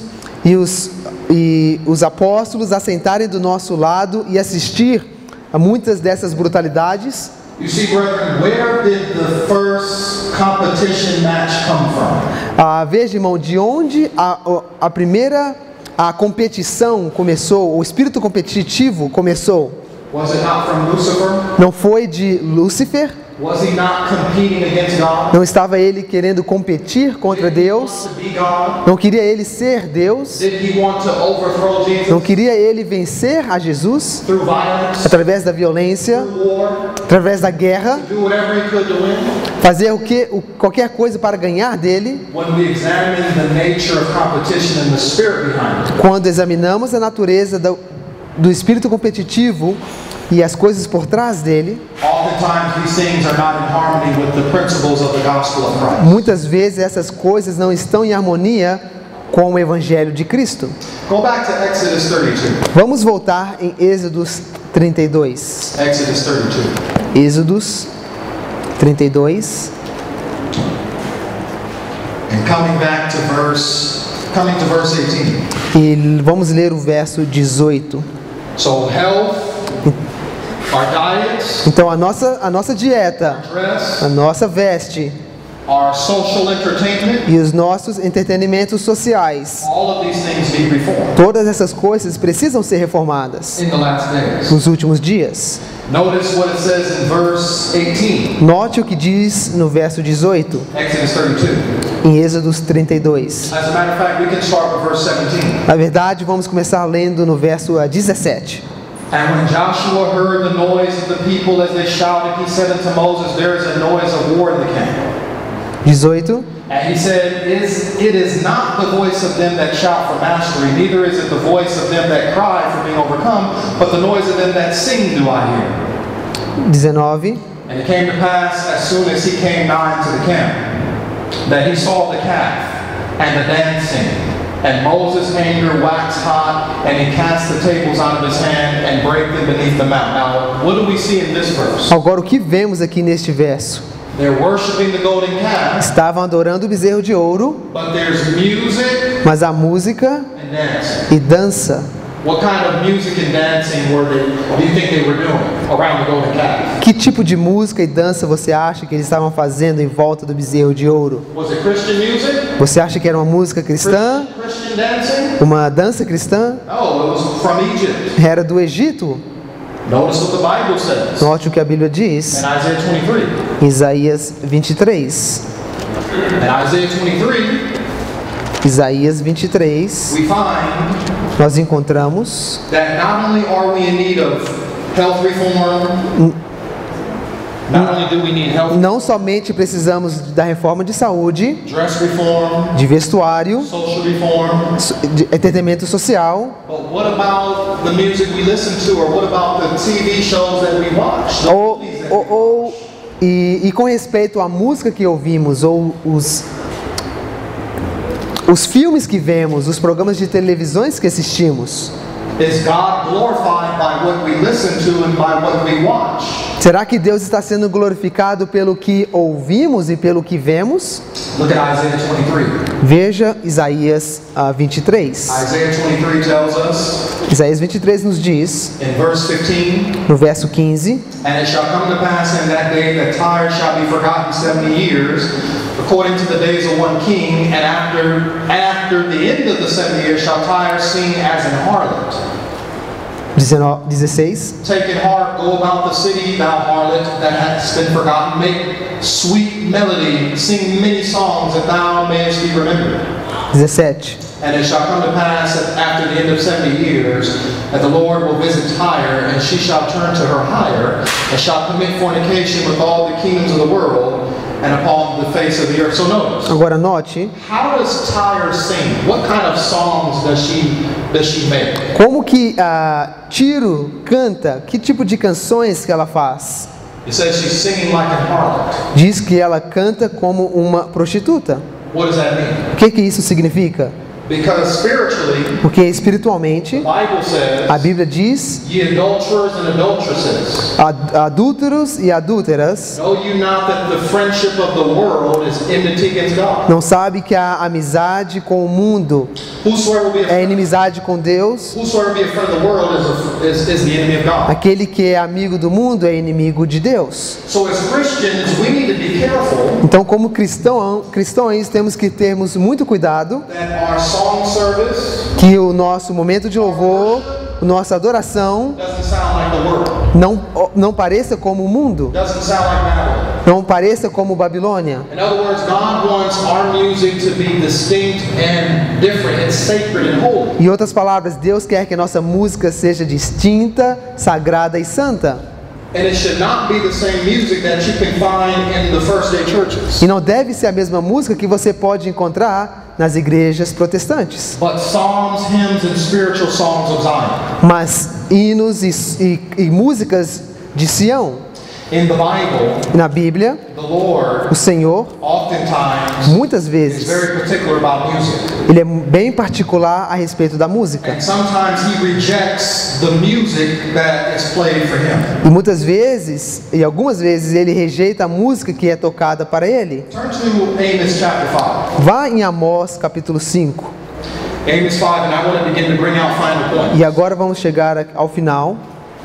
e os apóstolos a sentarem do nosso lado e assistir a muitas dessas brutalidades? You see, brethren, where did the first competition match come from? Veja, irmão, de onde a primeira competição começou, o espírito competitivo começou? Was it not from Lucifer? Não foi de Lúcifer? Was he not competing against God? Não estava ele querendo competir contra Did he want Deus? to be God? Não queria ele ser Deus? Did he want to overthrow Jesus? Não queria ele vencer a Jesus Through violence, através da violência, through war, através da guerra, do whatever he could to win? fazer qualquer coisa para ganhar dele? When we examine the nature of competition and the spirit behind it, Quando examinamos a natureza do espírito competitivo e as coisas por trás dele, oftentimes these things are not in harmony with the principles of the gospel of Christ. muitas vezes essas coisas não estão em harmonia com o Evangelho de Cristo. Go back to Exodus 32. Vamos voltar em Êxodos 32. Exodus 32. Êxodos 32. And coming to verse 18. E vamos ler o verso 18. So health, our diets, Então a nossa dieta, dress, a nossa veste our social entertainment, e os nossos entretenimentos sociais, all of these things need reform todas essas coisas precisam ser reformadas in the last days. nos últimos dias. Notice what it says in verse 18, Note o que diz no verso 18, Exodus 32. em Êxodos 32. As a matter of fact, we can start with verse 17. Na verdade, vamos começar lendo no verso 17. And when Joshua heard the noise of the people as they shouted, he said unto Moses, there is a noise of war in the camp. 18. And he said, it is not the voice of them that shout for mastery, neither is it the voice of them that cry for being overcome, but the noise of them that sing do I hear. 19. And it came to pass, as soon as he came nigh to the camp, that he saw the calf and the dancing. And Moses' anger waxed hot, and he cast the tables out of his hand and brake them beneath the mount. Now, what do we see in this verse? Agora o que vemos aqui neste verso? They're worshiping the golden calf, Estavam adorando o bezerro de ouro, but there's music mas há música and dancing. e dança. What kind of music and dancing do you think they were doing around the golden calf? Que tipo de música e dança você acha que eles estavam fazendo em volta do bezerro de ouro? Was it Christian music? Você acha que era uma música cristã? Christian dancing? Uma dança cristã? No, it was from Egypt. Era do Egito. Notice what the Bible says. Note o que a Bíblia diz. In Isaiah 23. Isaías 23. In Isaiah 23, Isaías 23. we find Nós encontramos that not only are we in need of health reform, not only do we need health, não somente precisamos da reforma de saúde, dress reform, de vestuário, social reform, de entretenimento social, but what about the music we listen to, or what about the TV shows that we watch? The movies that we watch? e com respeito à música que ouvimos, ou os filmes que vemos, os programas de televisões que assistimos. Is God glorified by what we listen to and by what we watch? Será que Deus está sendo glorificado pelo que ouvimos e pelo que vemos? Look at Isaiah 23. Veja Isaías 23. Isaiah 23 tells us Isaías 23 nos diz, in verse 15, no verso 15, and it shall come to pass in that day that Tyre shall be forgotten 70 years, according to the days of one king, and after the end of the 70 years shall Tyre sing as an harlot. 16. Take in heart, go about the city, thou harlot that hast been forgotten. Make sweet melody, sing many songs, that thou mayest be remembered. 17. And it shall come to pass that after the end of 70 years, that the Lord will visit Tyre, and she shall turn to her hire, and shall commit fornication with all the kingdoms of the world, and upon the face of the earth. So notice. Agora note, How does Tyre sing? What kind of songs does she make? como que Tiro canta, que tipo de canções que ela faz? It says she's singing like a harlot. Diz que ela canta como uma prostituta. What does that mean? O que isso significa? Because spiritually, Porque espiritualmente, the Bible says, a Bíblia diz, ye adulterers and adulteresses, adúlteros e adúlteras, know you not that the friendship of the world is enmity against God? não sabe que a amizade com o mundo Whosoever be a é friend, inimizade com Deus? whosoever be a friend of the world is the enemy of God. Aquele que é amigo do mundo é inimigo de Deus. So as Christians, we need to be careful Então, como cristãos, temos que termos muito cuidado that our song service que o nosso momento de louvor, a nossa adoração doesn't sound like the world, não pareça como o mundo, doesn't sound like Babylon. não pareça como Babilônia. In other words, God wants our music to be distinct and different and sacred and holy. Em outras palavras, Deus quer que a nossa música seja distinta, sagrada e santa. And it should not be the same music that you can find in the first day churches. E não deve ser a mesma música que você pode encontrar nas igrejas protestantes. But psalms, hymns, and spiritual songs of Zion. Mas hinos e músicas de Sião. In the Bible, Na Bíblia, the Lord o Senhor, oftentimes muitas is vezes, very particular about music. Ele é bem particular a respeito da música. And sometimes He rejects the music that is played for Him. E muitas vezes, e algumas vezes, Ele rejeita a música que é tocada para Ele. Turn to Amos chapter 5. Vá em Amós capítulo 5. Amos 5, and I want to begin to bring out final points. E agora vamos chegar ao final.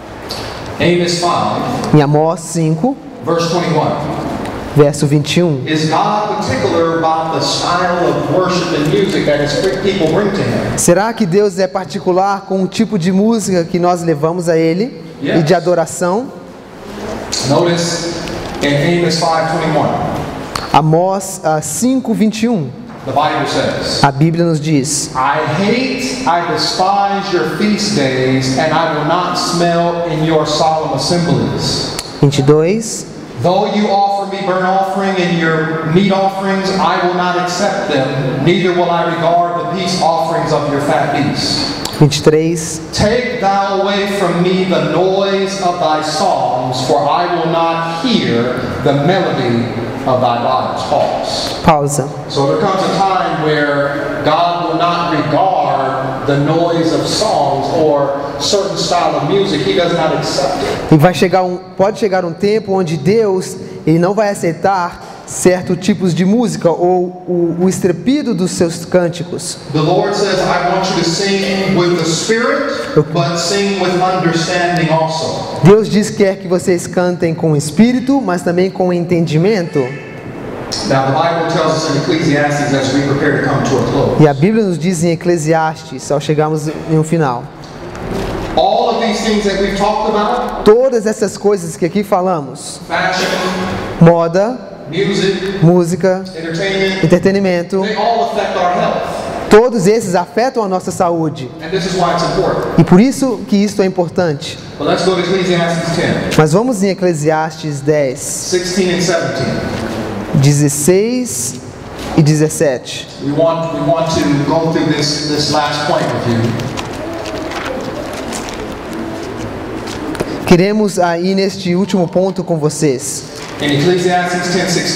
Amos 5, Em Amós 5, verse 21. verso 21. Is God particular about the style of worship and music that His people bring to Him? Será que Deus é particular com o tipo de música que nós levamos a Ele e de adoração? Notice in Amos 5:21, Amós 5, 21. the Bible says, A Bíblia nos diz: I despise your feast days, and I will not smell in your solemn assemblies. 22. Though you offer me burnt offering and your meat offerings, I will not accept them, neither will I regard the peace offerings of your fat beasts. 23. Take thou away from me the noise of thy songs, for I will not hear the melody of thy harps. Pausa. So there comes a time where God will not regard the noise of songs or certain style of music. He does not accept it. E pode chegar um tempo onde Deus, Ele não vai aceitar certos tipos de música ou o estrepido dos seus cânticos. The Lord says, I want you to sing with the Spirit, but sing with understanding also. Deus diz que quer que vocês cantem com o espírito, mas também com entendimento. Now the Bible tells us in Ecclesiastes as we prepare to come to a close. E a Bíblia nos diz em Eclesiastes, ao chegarmos em um final, All of these things that we've talked about, todas essas coisas que aqui falamos, fashion, moda, music, música, entertainment, entretenimento, they all affect our health. todos esses afetam a nossa saúde. And this is why it's important. E por isso que isto é importante. But let's go to Ecclesiastes 10, Mas vamos em Eclesiastes 10, 16 and 17. 16 e 17. We want to go through this last point with you. Queremos ir neste último ponto com vocês. In Ecclesiastes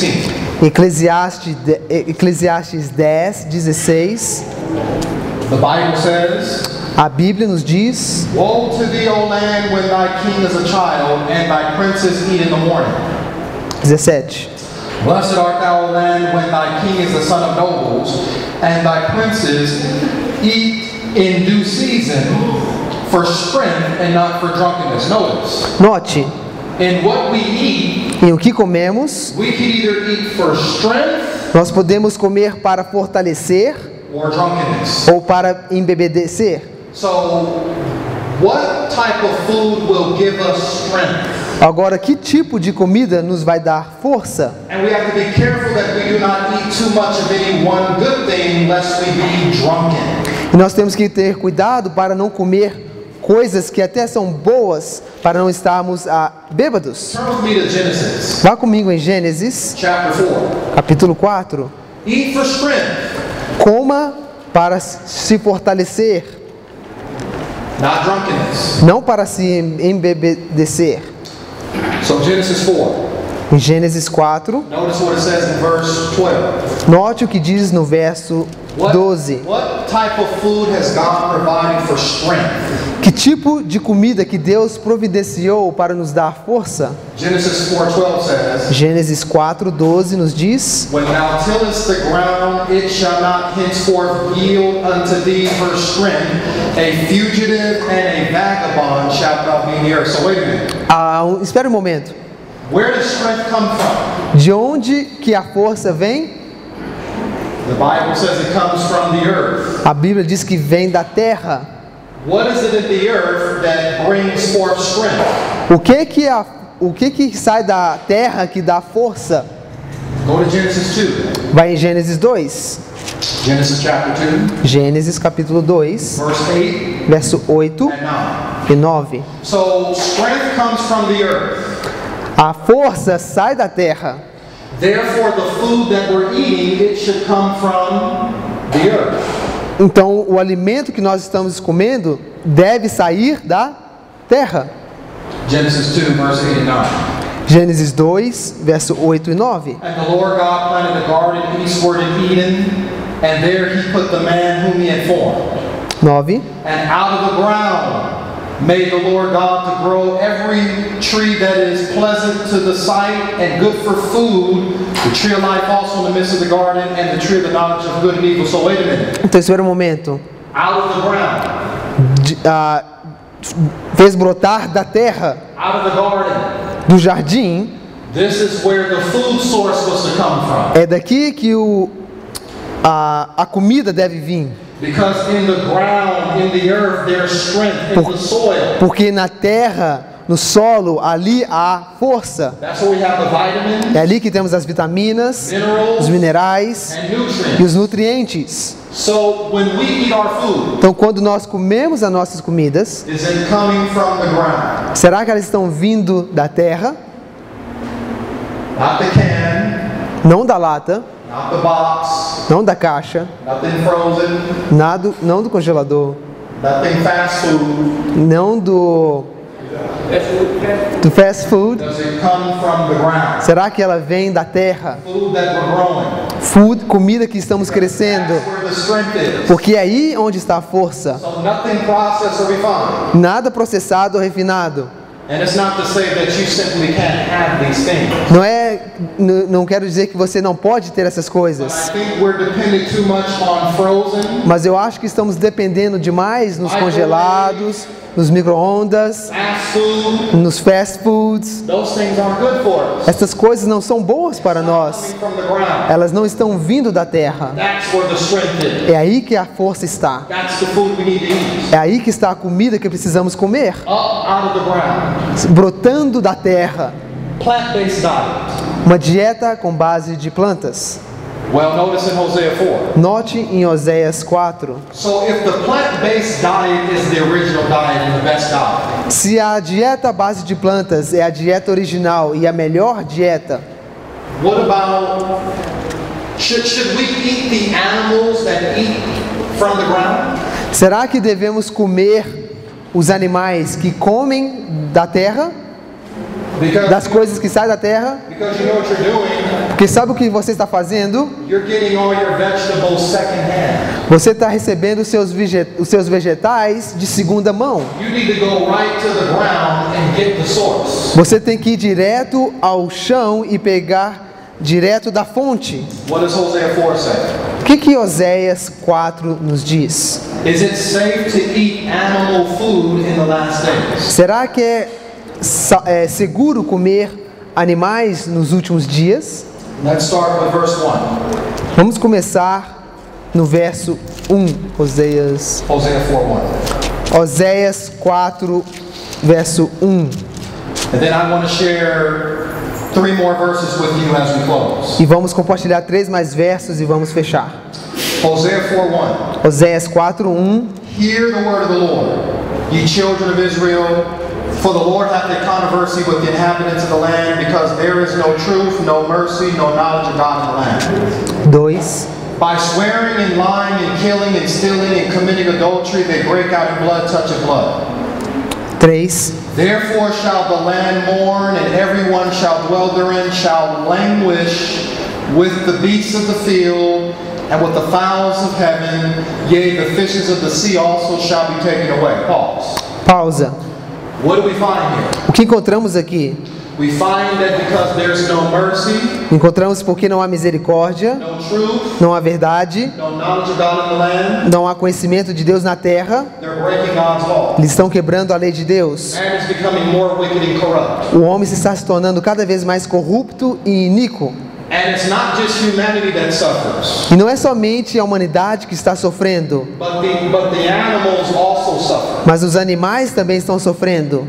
10:16, Eclesiastes 10, 16. the Bible says, A Bíblia nos diz: Woe to thee, O land, when thy king is a child, and thy princes eat in the morning. 17. Blessed art thou, O land, when thy king is the son of nobles, and thy princes eat in due season for strength and not for drunkenness. Note, In what we eat, em o que comemos, we can either eat for strength nós podemos comer para fortalecer or drunkenness. ou para embebedecer. So, what type of food will give us strength? Agora, que tipo de comida nos vai dar força? And we have to be careful that we do not eat too much of any one good thing, lest we be drunken. E nós temos que ter cuidado para não comer coisas que até são boas, para não estarmos bêbados. Turn with me to Genesis, Vá comigo em Gênesis, chapter 4. capítulo 4. Eat for strength, Coma para se fortalecer, not drunkenness. não para se embebedecer. So Genesis 4. Em Gênesis 4, Notice what it says in verse 12. note o que diz no verso 12. What type of food has God provided for strength? Que tipo de comida que Deus providenciou para nos dar força? Genesis 4:12 says, Gênesis 4:12 nos diz: When thou tillest the ground, it shall not henceforth yield unto thee her strength. A fugitive and a vagabond shalt thou be in the earth. So wait a minute. Espera um momento. Where does strength come from? De onde que a força vem? The Bible says it comes from the earth. A Bíblia diz que vem da terra. What is it in the earth that brings forth strength? O que sai da terra que dá força? Go to Genesis 2. Vai em Gênesis 2. Genesis chapter 2, Gênesis capítulo 2, verse 8 verso 8 and 9. e 9. So strength comes from the earth. A força sai da terra. Therefore, the food that we're eating, it should come from the earth. Então, o alimento que nós estamos comendo deve sair da terra. Genesis 2, verse 8 and 9. Gênesis 2, verso 8 e 9. And the Lord God planted a garden eastward in Eden, and there he put the man whom he had formed. 9. And out of the ground made the Lord God to grow every tree that is pleasant to the sight and good for food, the tree of life also in the midst of the garden, and the tree of the knowledge of good and evil. So wait a minute. Então, espera um momento. Out of the ground, Fez brotar da terra, out of the garden, do jardim. this is where the food source was to come from. É daqui que a comida deve vir. Because in the ground, in the earth, there's strength in the soil. Porque na terra, no solo, ali há força. That's where we have the vitamins, É ali que temos as vitaminas, os minerals, minerais and e nutrients. os nutrientes. So when we eat our food, Então, quando nós comemos as nossas comidas, is it coming from the ground? será que elas estão vindo da terra? Not the can, Não da lata, not the box, não da caixa, nothing frozen, não do congelador, nothing fast food. não do fast food. Does it come from the ground? Será que ela vem da terra? Food that we're growing. Food, comida que estamos crescendo. That's where the strength is. Porque é aí onde está a força. So nothing processed or refined. Nada processado ou refinado. And it's not to say that you simply can't have these things. Não quero dizer que você não pode ter essas But coisas. I think we're depending too much on frozen, Mas eu acho que estamos dependendo demais nos congelados, nos micro-ondas, fast food. nos fast foods. Those things aren't good for us. Essas coisas não são boas para nós. Coming from the ground. Elas não estão vindo da terra. That's where the strength is. É aí que a força está. That's the food we need to eat. É aí que está a comida que precisamos comer. Up out of the ground. Brotando da terra. Plant-based diet. Uma dieta com base de plantas. Well, notice in Hosea 4. Note em Oséias 4. So if the plant-based diet is the original diet and the best diet, Se a dieta à base de plantas é a dieta original e a melhor dieta, what about, should we eat the animals that eat from the ground? será que devemos comer os animais que comem da terra, das coisas que saem da terra? Because you know what you're doing, Porque sabe o que você está fazendo? you're getting all your vegetables secondhand. Você está recebendo os seus vegetais de segunda mão. You need to go right to the ground and get the source. Você tem que ir direto ao chão e pegar direto da fonte. What does Hosea 4 say? O que Oséias 4 nos diz? Is it safe to eat animal food in the last days? Será que é seguro comer animais nos últimos dias? Let's start with verse 1. Vamos começar no verso 1, Oséias 4:1. Oséias 4, verso 1. And then I want to share 3 more verses with you as we close. E vamos compartilhar 3 mais versos e vamos fechar. Hosea 4:1. Oséias 4, 1. Hear the word of the Lord, ye children of Israel, for the Lord hath a controversy with the inhabitants of the land, because there is no truth, no mercy, no knowledge of God in the land. 2. By swearing and lying and killing and stealing and committing adultery, they break out in blood, touching blood. 3. Therefore shall the land mourn, and everyone shall dwell therein, shall languish with the beasts of the field, and with the fowls of heaven, yea, the fishes of the sea also shall be taken away. Pause. Pausa. What do we find here? O que encontramos aqui? We find that because there's no mercy, Encontramos porque não há misericórdia, no truth, não há verdade, no knowledge of God in the land, não há conhecimento de Deus na terra, they're breaking God's law. eles estão quebrando a lei de Deus. Man is becoming more wicked and corrupt. O homem se está se tornando cada vez mais corrupto e iníquo. And it's not just humanity that suffers, E não é somente a humanidade que está sofrendo, but the animals also suffer. mas os animais também estão sofrendo.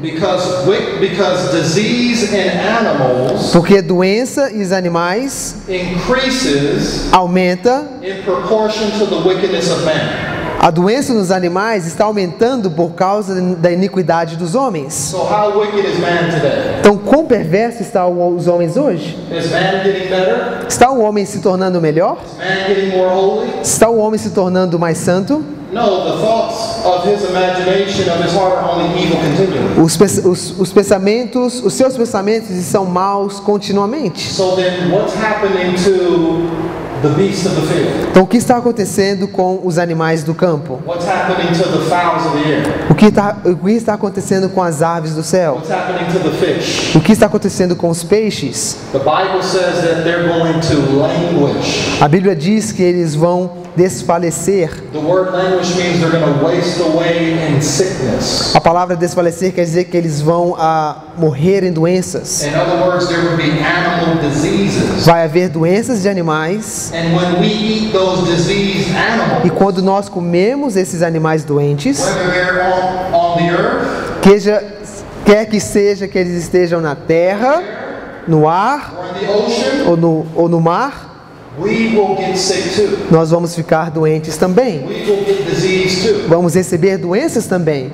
Because disease in animals Porque doença e os animais increases aumenta, in proportion to the wickedness of man. a doença nos animais está aumentando por causa da iniquidade dos homens. So how wicked is man today? Então, quão perverso estão os homens hoje? Is man getting better? Está o homem se tornando melhor? Is man getting more holy? Está o homem se tornando mais santo? No, the thoughts of his imagination, of his heart, are only evil continually. Os pensamentos, os seus pensamentos são maus continuamente. So then what's happening to the beasts of the field? Então, o que está acontecendo com os animais do campo? What's happening to the fowls of the air? O que está acontecendo com as aves do céu? What's happening to the fish? O que está acontecendo com os peixes? The Bible says that they're going to languish. A Bíblia diz que eles vão desfalecer. The word languish means they're going to waste away in sickness. A palavra desfalecer quer dizer que eles vão morrer em doenças. In other words, there will be animal diseases. Vai haver doenças de animais. And when we eat those diseased animals, E quando nós comemos esses animais doentes, whether they're on the earth, quer que seja que eles estejam na terra, no ar or in the ocean, ou no mar, we will get sick too. nós vamos ficar doentes também. We will get disease too. Vamos receber doenças também.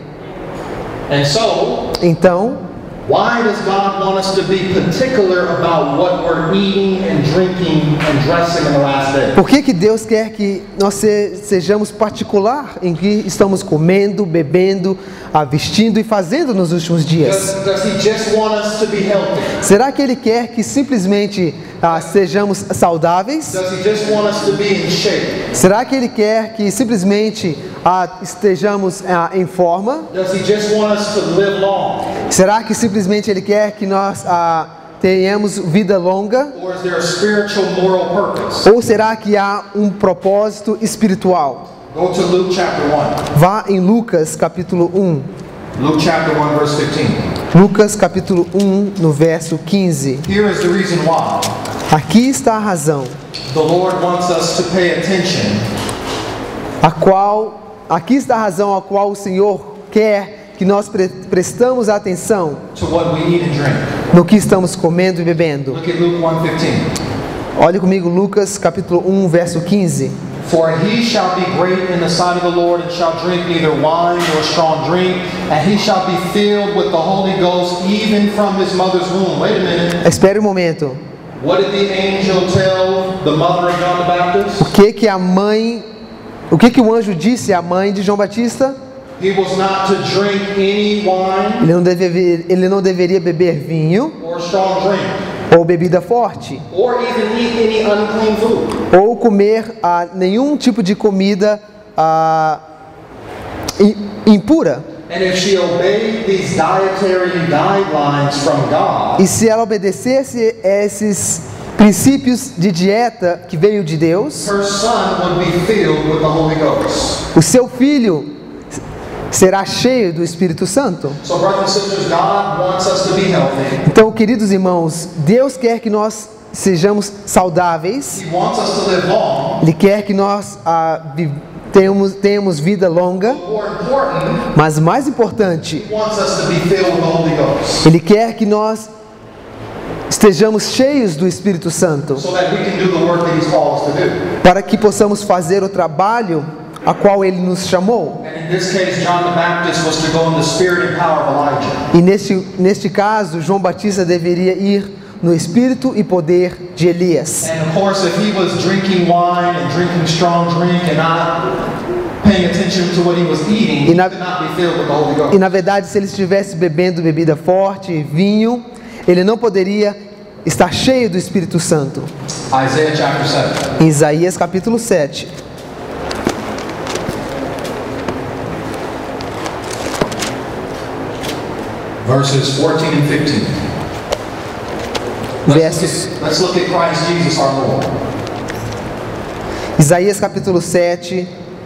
And so, Então, why does God want us to be particular about what we're eating and drinking and dressing in the last day? por que Deus quer que nós sejamos particular em que estamos comendo, bebendo, vestindo e fazendo nos últimos dias? Does He just want us to be healthy? Será que Ele quer que simplesmente sejamos saudáveis? Does He just want us to be in shape? Será que Ele quer que simplesmente estejamos em forma? Does He just want us to live long? Será que simplesmente Ele quer que nós tenhamos vida longa? Or is there a spiritual moral purpose? Ou será que há um propósito espiritual? Go to Luke chapter 1. Vá em Lucas capítulo 1. Luke chapter 1 verse 15. Lucas capítulo 1, no verso 15. Here is the reason why. Aqui está a razão, The Lord wants us to pay attention aqui está a razão a qual o Senhor quer que nós prestamos atenção to what we eat and drink. no que estamos comendo e bebendo. Look at Luke 1:15. Olhe comigo Lucas capítulo 1, verso 15. For he shall be great in the sight of the Lord, and shall drink neither wine nor strong drink, and he shall be filled with the Holy Ghost even from his mother's womb. Wait a minute. Espere um momento. What did the angel tell the mother of John the Baptist? O que o anjo disse à mãe de João Batista? He was not to drink any wine Ele não deveria beber vinho or strong drink, ou bebida forte, or even eat any unclean food. ou comer nenhum tipo de comida impura. And if she obeyed these dietary guidelines from God, E se ela obedecesse esses princípios de dieta que veio de Deus, her son would be filled with the Holy Ghost. o seu filho será cheio do Espírito Santo. So brothers and sisters, God wants us to be healthy. Então, queridos irmãos, Deus quer que nós sejamos saudáveis. He wants us to live long. Ele quer que nós tenhamos vida longa. More important, Mas mais importante, He wants us to be filled with the Holy Ghost, Ele quer que nós estejamos cheios do Espírito Santo, so that we can do the work that He's called us to do. para que possamos fazer o trabalho a qual Ele nos chamou. And in this case, John the Baptist was to go in the spirit and power of Elijah. E neste caso, João Batista deveria ir no espírito e poder de Elias. And of course, if he was drinking wine and drinking strong drink and not paying attention to what he was eating, he could not be filled with the Holy Ghost. E na verdade, se ele estivesse bebendo bebida forte, vinho, ele não poderia estar cheio do Espírito Santo. Isaiah chapter 7. Em Isaías capítulo 7. Verses 14 and 15. Let's look at Christ Jesus our Lord. Isaías capítulo 7,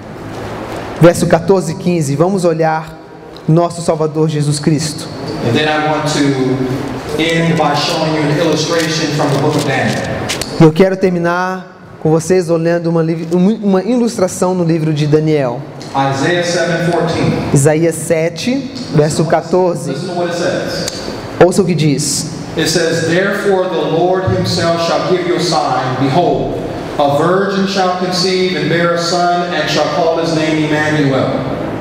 verso 14 e 15. Vamos olhar nosso Salvador Jesus Cristo. And then I want to end by showing you an illustration from the book of Daniel. Eu quero terminar com vocês olhando uma ilustração no livro de Daniel. Isaiah 7:14. Isaías 7, verso 14. Listen to what it says. Ouça o que diz. It says, Therefore the Lord himself shall give you a sign. Behold, a virgin shall conceive and bear a son, and shall call his name Emmanuel.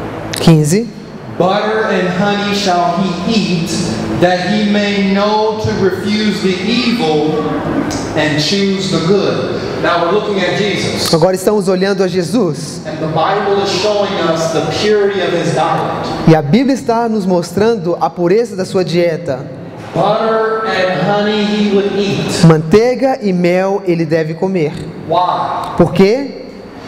15. Butter and honey shall he eat, that he may know to refuse the evil and choose the good. Now we're looking at Jesus. Agora estamos olhando a Jesus. And the Bible is showing us the purity of his diet. E a Bíblia está nos mostrando a pureza da sua dieta. Butter and honey he would eat. Manteiga e mel ele deve comer. Why? Por quê?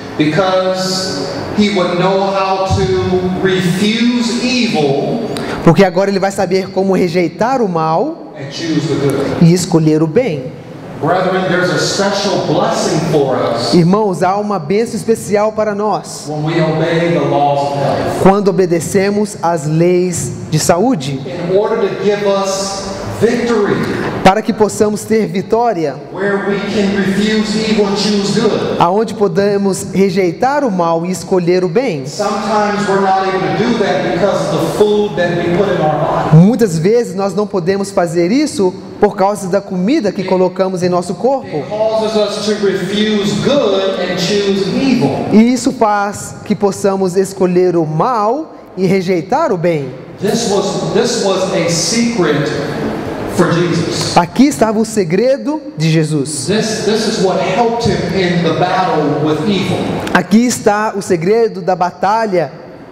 Because he would know how to refuse evil Porque agora ele vai saber como rejeitar o mal and choose the good. e escolher o bem. Brethren, there's a special blessing for us Irmãos, há uma bênção especial para nós when we obey the laws of health. quando obedecemos às leis de saúde, In order to give us victory, para que possamos ter vitória, where we can refuse evil and choose good. aonde podemos rejeitar o mal e escolher o bem. Sometimes we're not able to do that because of the food that we put in our body. Muitas vezes nós não podemos fazer isso por causa da comida que colocamos em nosso corpo. It causes us to refuse good and choose evil. E isso faz que possamos escolher o mal e rejeitar o bem. This was a secret for Jesus. Aqui estava o segredo de Jesus. This is what helped him in the battle with evil. Aqui está o segredo da batalha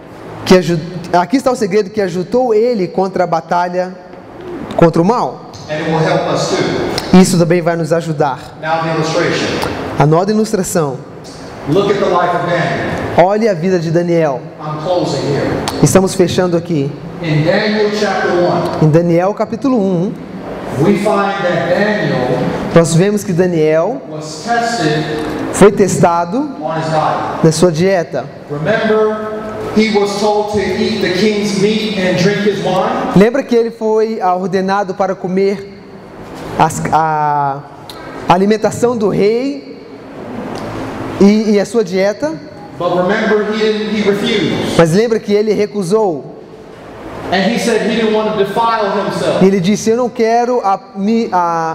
aqui está o segredo que ajudou ele contra a batalha contra o mal. And it will help us too. Isso também vai nos ajudar. Now the illustration. Anota a ilustração. Look at the life of Daniel. Olhe a vida de Daniel. I'm closing here. Estamos fechando aqui. in Daniel chapter 1, Em Daniel capítulo 1, we find that Daniel nós vemos que Daniel was tested foi testado on his diet. na sua dieta. Remember, he was told to eat the king's meat and drink his wine? Lembra que ele foi ordenado para comer a alimentação do rei e a sua dieta? But remember, he refused. Mas lembra que ele recusou. And he said he didn't want to defile himself. E ele disse: eu não quero me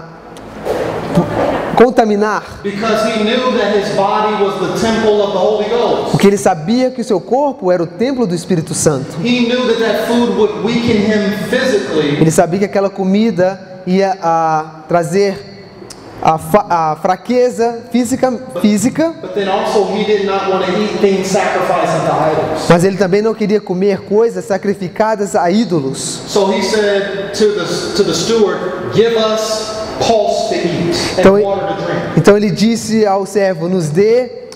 contaminar. Because he knew that his body was the temple of the Holy Ghost. Porque ele sabia que o seu corpo era o templo do Espírito Santo. He knew that that food would weaken him physically. Ele sabia que aquela comida ia trazer a fraqueza física, But then also he did not want to eat things sacrificed unto idols. mas ele também não queria comer coisas sacrificadas a ídolos. So he said to the steward, "Give us pulse to eat and Então, water to drink." então ele disse ao servo: nos dê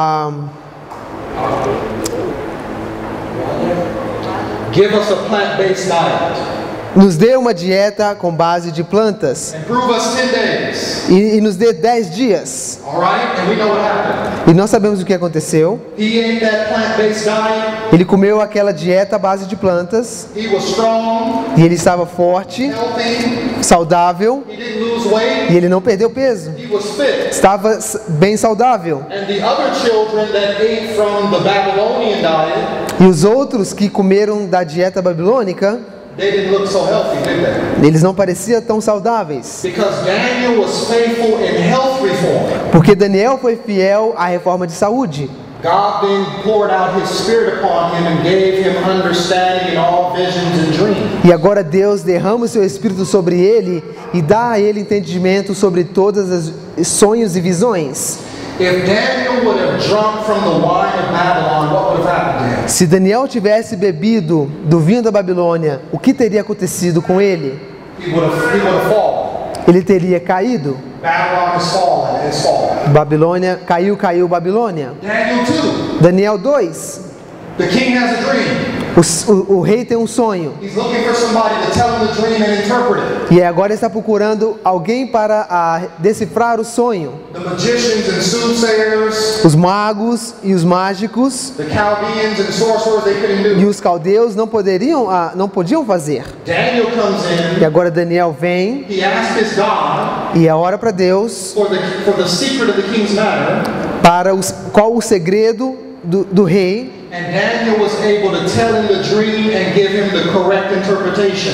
Give us a plant-based diet nos dê uma dieta com base de plantas and prove us 10 days. e nos dê 10 dias. All right? And we know what happened. E nós sabemos o que aconteceu. He ate that plant-based diet. Ele comeu aquela dieta à base de plantas He was strong, e ele estava forte, healthy. saudável, He didn't lose weight. e ele não perdeu peso. He was fit. Estava bem saudável. And the other children that ate from the Babylonian diet, E os outros que comeram da dieta babilônica, they didn't look so healthy, did they? eles não pareciam tão saudáveis. Because Daniel was faithful in health reform. Porque Daniel foi fiel à reforma de saúde. God then poured out His Spirit upon him and gave him understanding in all visions and dreams. E agora Deus derrama o seu Espírito sobre ele e dá a ele entendimento sobre todos os sonhos e visões. If Daniel would have drunk from the wine of Babylon, what would have happened to him? Se Daniel tivesse bebido do vinho da Babilônia, o que teria acontecido com ele? He would have fallen. Ele teria caído. Babylon has fallen. It's fallen. Babilônia caiu Babilônia. Daniel 2. Daniel 2. The king has a dream. O rei tem um sonho. He's looking for somebody to tell him the dream and interpret it. E agora está procurando alguém para decifrar o sonho. The magicians and soothsayers, Os magos e os mágicos the Chaldeans and sorcerers, they couldn't do e it. os caldeus não podiam fazer. Daniel comes E in. agora Daniel vem He asks his God e ora para Deus for the secret of the king's matter. para qual o segredo do rei. And Daniel was able to tell him the dream and give him the correct interpretation.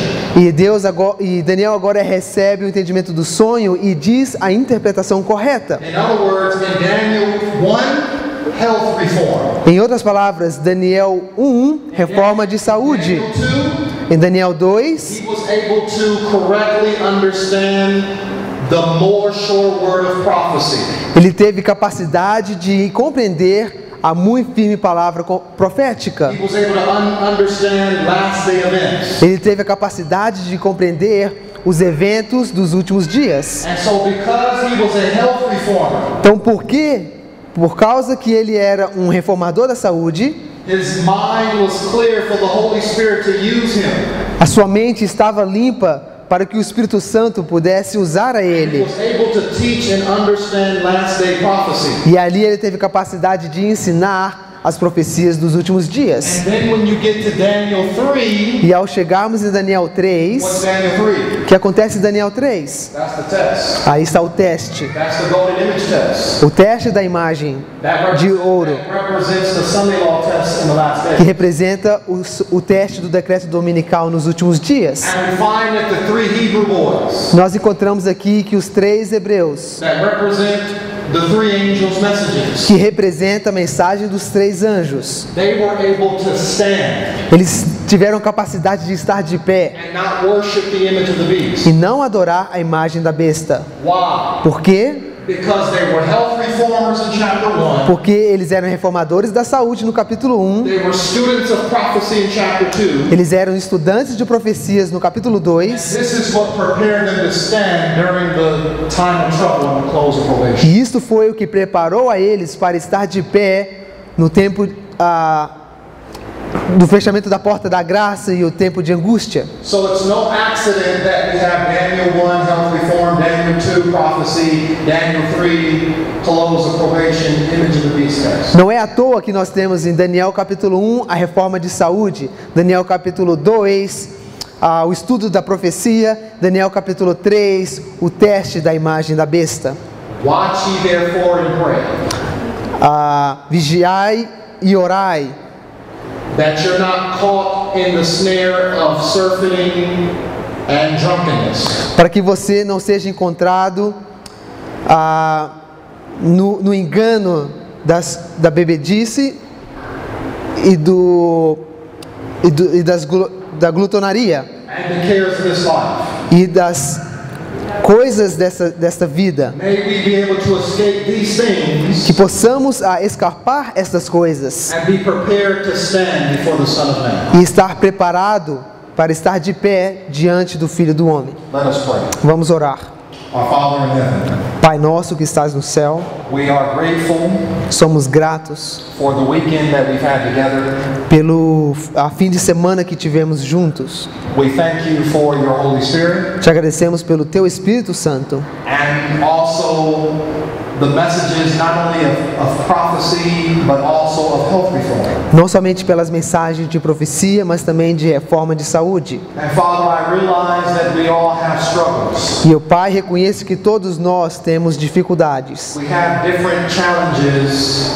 E Daniel agora recebe o entendimento do sonho e diz a interpretação correta. In other words, in Daniel 1, health reform. Em outras palavras, Daniel 1, reforma de saúde. Daniel 2, Em Daniel 2, he was able to correctly understand the more sure word of prophecy. ele teve capacidade de compreender a muito firme palavra profética. He was able to understand last day events. Ele teve a capacidade de compreender os eventos dos últimos dias. And so because he was a health reformer, Então, por causa que ele era um reformador da saúde, his mind was clear for the Holy Spirit to use him. a sua mente estava limpa para que o Espírito Santo pudesse usar a He ele. was able to teach and understand last day prophecy. E ali ele teve capacidade de ensinar as profecias dos últimos dias. And then when you get to Daniel 3, E ao chegarmos em Daniel what's 3, Daniel 3? o que acontece em Daniel 3? That's the test. Aí está o teste. That's the golden image test. O teste da imagem de ouro, represents the Sunday law test in the last que day. representa o teste do decreto dominical nos últimos dias. And we find that the 3 Hebrew boys Nós encontramos aqui que os 3 hebreus, that represent the 3 angels' messages, que representa a mensagem dos 3 anjos, they were able to stand eles tiveram capacidade de estar de pé and not worship the image of the beast. e não adorar a imagem da besta. Why? Por quê? Because they were health reformers in chapter 1. Porque eles eram reformadores da saúde no capítulo 1, They were students of prophecy in chapter 2. eles eram estudantes de profecias no capítulo 2, This is what prepared them to stand during the time of trouble and the close of probation. e isto foi o que preparou a eles para estar de pé no tempo do fechamento da porta da graça e o tempo de angústia. So it's no accident that we have Daniel 1, health reform, Daniel 2, prophecy, Daniel 3, close of probation, image of the beast test. Não é à toa que nós temos em Daniel capítulo 1 a reforma de saúde, Daniel capítulo 2 o estudo da profecia, Daniel capítulo 3 o teste da imagem da besta. Watch ye therefore and pray. Vigiai e orai, that you're not caught in the snare of surfeiting and drunkenness. para que você não seja encontrado no engano da bebedice da glutonaria And the cares of this life. e das coisas desta vida. May we be able to escape these things Que possamos escapar estas coisas and be prepared to stand before the Son of Man. e estar preparado para estar de pé diante do Filho do Homem. Let us pray. Vamos orar. Our Father in heaven, Pai nosso que estás no céu, we are grateful somos gratos for the weekend that we've had together. pelo fim de semana que tivemos juntos. We thank you for your Holy Spirit Te agradecemos pelo Teu Espírito Santo and also the messages not only of prophecy but also of health reform. não somente pelas mensagens de profecia, mas também de reforma de saúde. And Father, I realize that we all have struggles. E o Pai reconhece que todos nós temos dificuldades. We have different challenges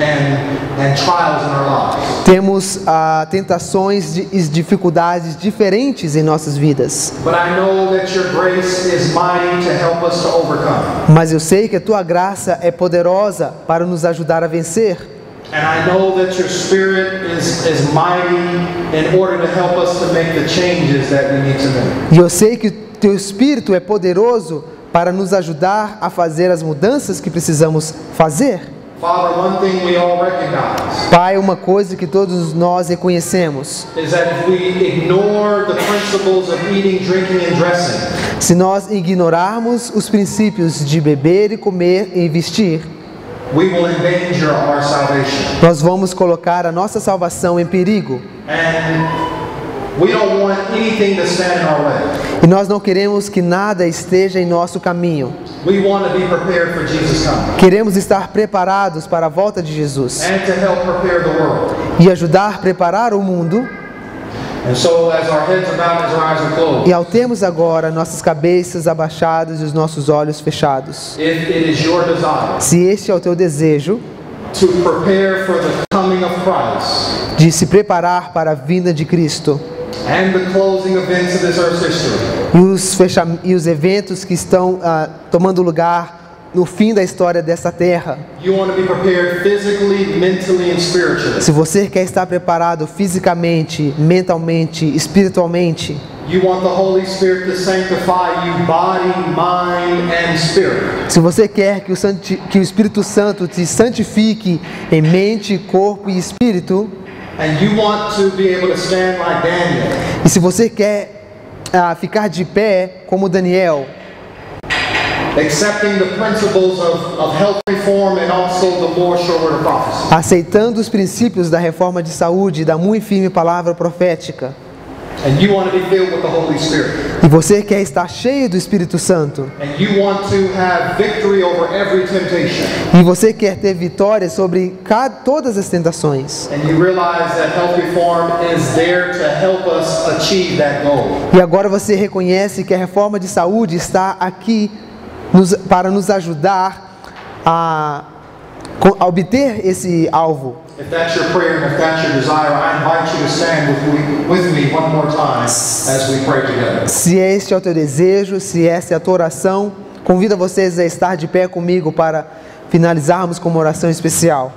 and trials in our lives. Temos tentações e dificuldades diferentes em nossas vidas. But I know that your grace is mighty to help us to overcome. Mas eu sei que a Tua graça é poderosa para nos ajudar a vencer. And I know that your Spirit is mighty in order to help us to make the changes that we need to make. E eu sei que o Teu Espírito é poderoso para nos ajudar a fazer as mudanças que precisamos fazer. Father, one thing we all recognize Pai, uma coisa que todos nós reconhecemos: is that if we ignore the principles of eating, drinking, and dressing, se nós ignorarmos os princípios de beber e comer e vestir, we will endanger our salvation. nós vamos colocar a nossa salvação em perigo. And we don't want anything to stand in our way. E nós não queremos que nada esteja em nosso caminho. We want to be prepared for Jesus' coming Queremos estar preparados para a volta de Jesus and to help prepare the world. e ajudar a preparar o mundo. And so as our heads are bowed and as our eyes are closed, E ao termos agora nossas cabeças abaixadas e os nossos olhos fechados, if it is your desire se este é o teu desejo to prepare for the coming of Christ de se preparar para a vinda de Cristo and the closing events of this earth's history, e os eventos que estão tomando lugar no fim da história dessa terra, you want to be prepared physically, mentally, and spiritually. se você quer estar preparado fisicamente, mentalmente, espiritualmente, You want the Holy Spirit to sanctify you, body, mind, and spirit. se você quer que o Espírito Santo te santifique em mente, corpo e espírito, And you want to be able to stand like Daniel, e se você quer ficar de pé como Daniel, accepting the principles of health reform and also the more sure word of prophecy. aceitando os princípios da reforma de saúde e da muito firme palavra profética, And you want to be filled with the Holy Spirit. e você quer estar cheio do Espírito Santo, And you want to have victory over every temptation. e você quer ter vitória sobre todas as tentações, And you realize that health reform is there to help us achieve that goal. e agora você reconhece que a reforma de saúde está aqui para nos ajudar a obter esse alvo. If that's your prayer and if that's your desire, I invite you to stand with me one more time as we pray together. Se este é o teu desejo, se essa é a tua oração, convido vocês a estar de pé comigo para finalizarmos com uma oração especial.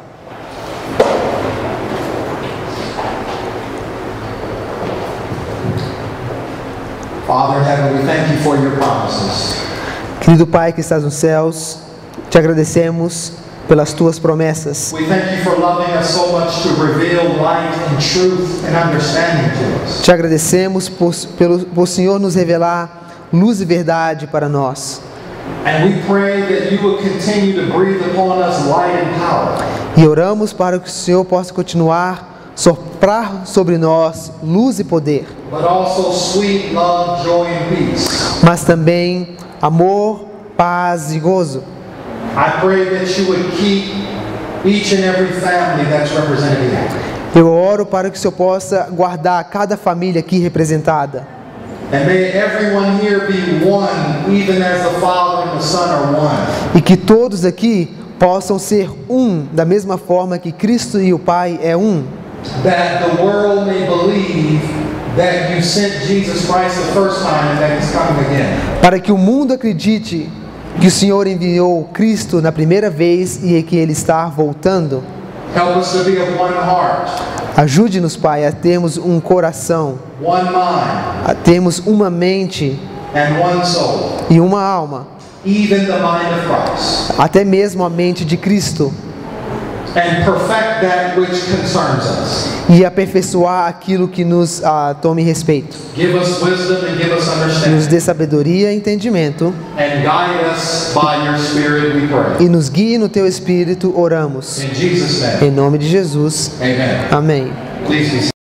Father in heaven, we thank you for your promises. Querido Pai que estás nos céus, te agradecemos pelas tuas promessas. We thank you for loving us so much to reveal light and truth and understanding to us. Te agradecemos por Senhor nos revelar luz e verdade para nós. And we pray that you will continue to breathe upon us light and power. E oramos para que o Senhor possa continuar soprar sobre nós luz e poder, but also sweet love, joy, and peace. mas também amor, paz e gozo. I pray that you would keep each and every family that's represented here. Eu oro para que o Senhor possa guardar cada família aqui representada. And may everyone here be one, even as the Father and the Son are one. E que todos aqui possam ser um, da mesma forma que Cristo e o Pai é um. That the world may believe that you sent Jesus Christ the first time and that He's coming again. Para que o mundo acredite que o Senhor enviou Cristo na primeira vez e que Ele está voltando. Help us to be of one heart, Ajude-nos, Pai, a termos um coração, one mind, a termos uma mente and one soul, e uma alma, even the mind of Christ, até mesmo a mente de Cristo, and perfect that which concerns us. e aperfeiçoar aquilo que nos tome respeito. Give us wisdom and give us Nos understanding, dê sabedoria e entendimento, and guide us by your Spirit, we pray. e nos guie no Teu Espírito, oramos. In Jesus' name, Em nome de Jesus. amen. Amém. Please be seated.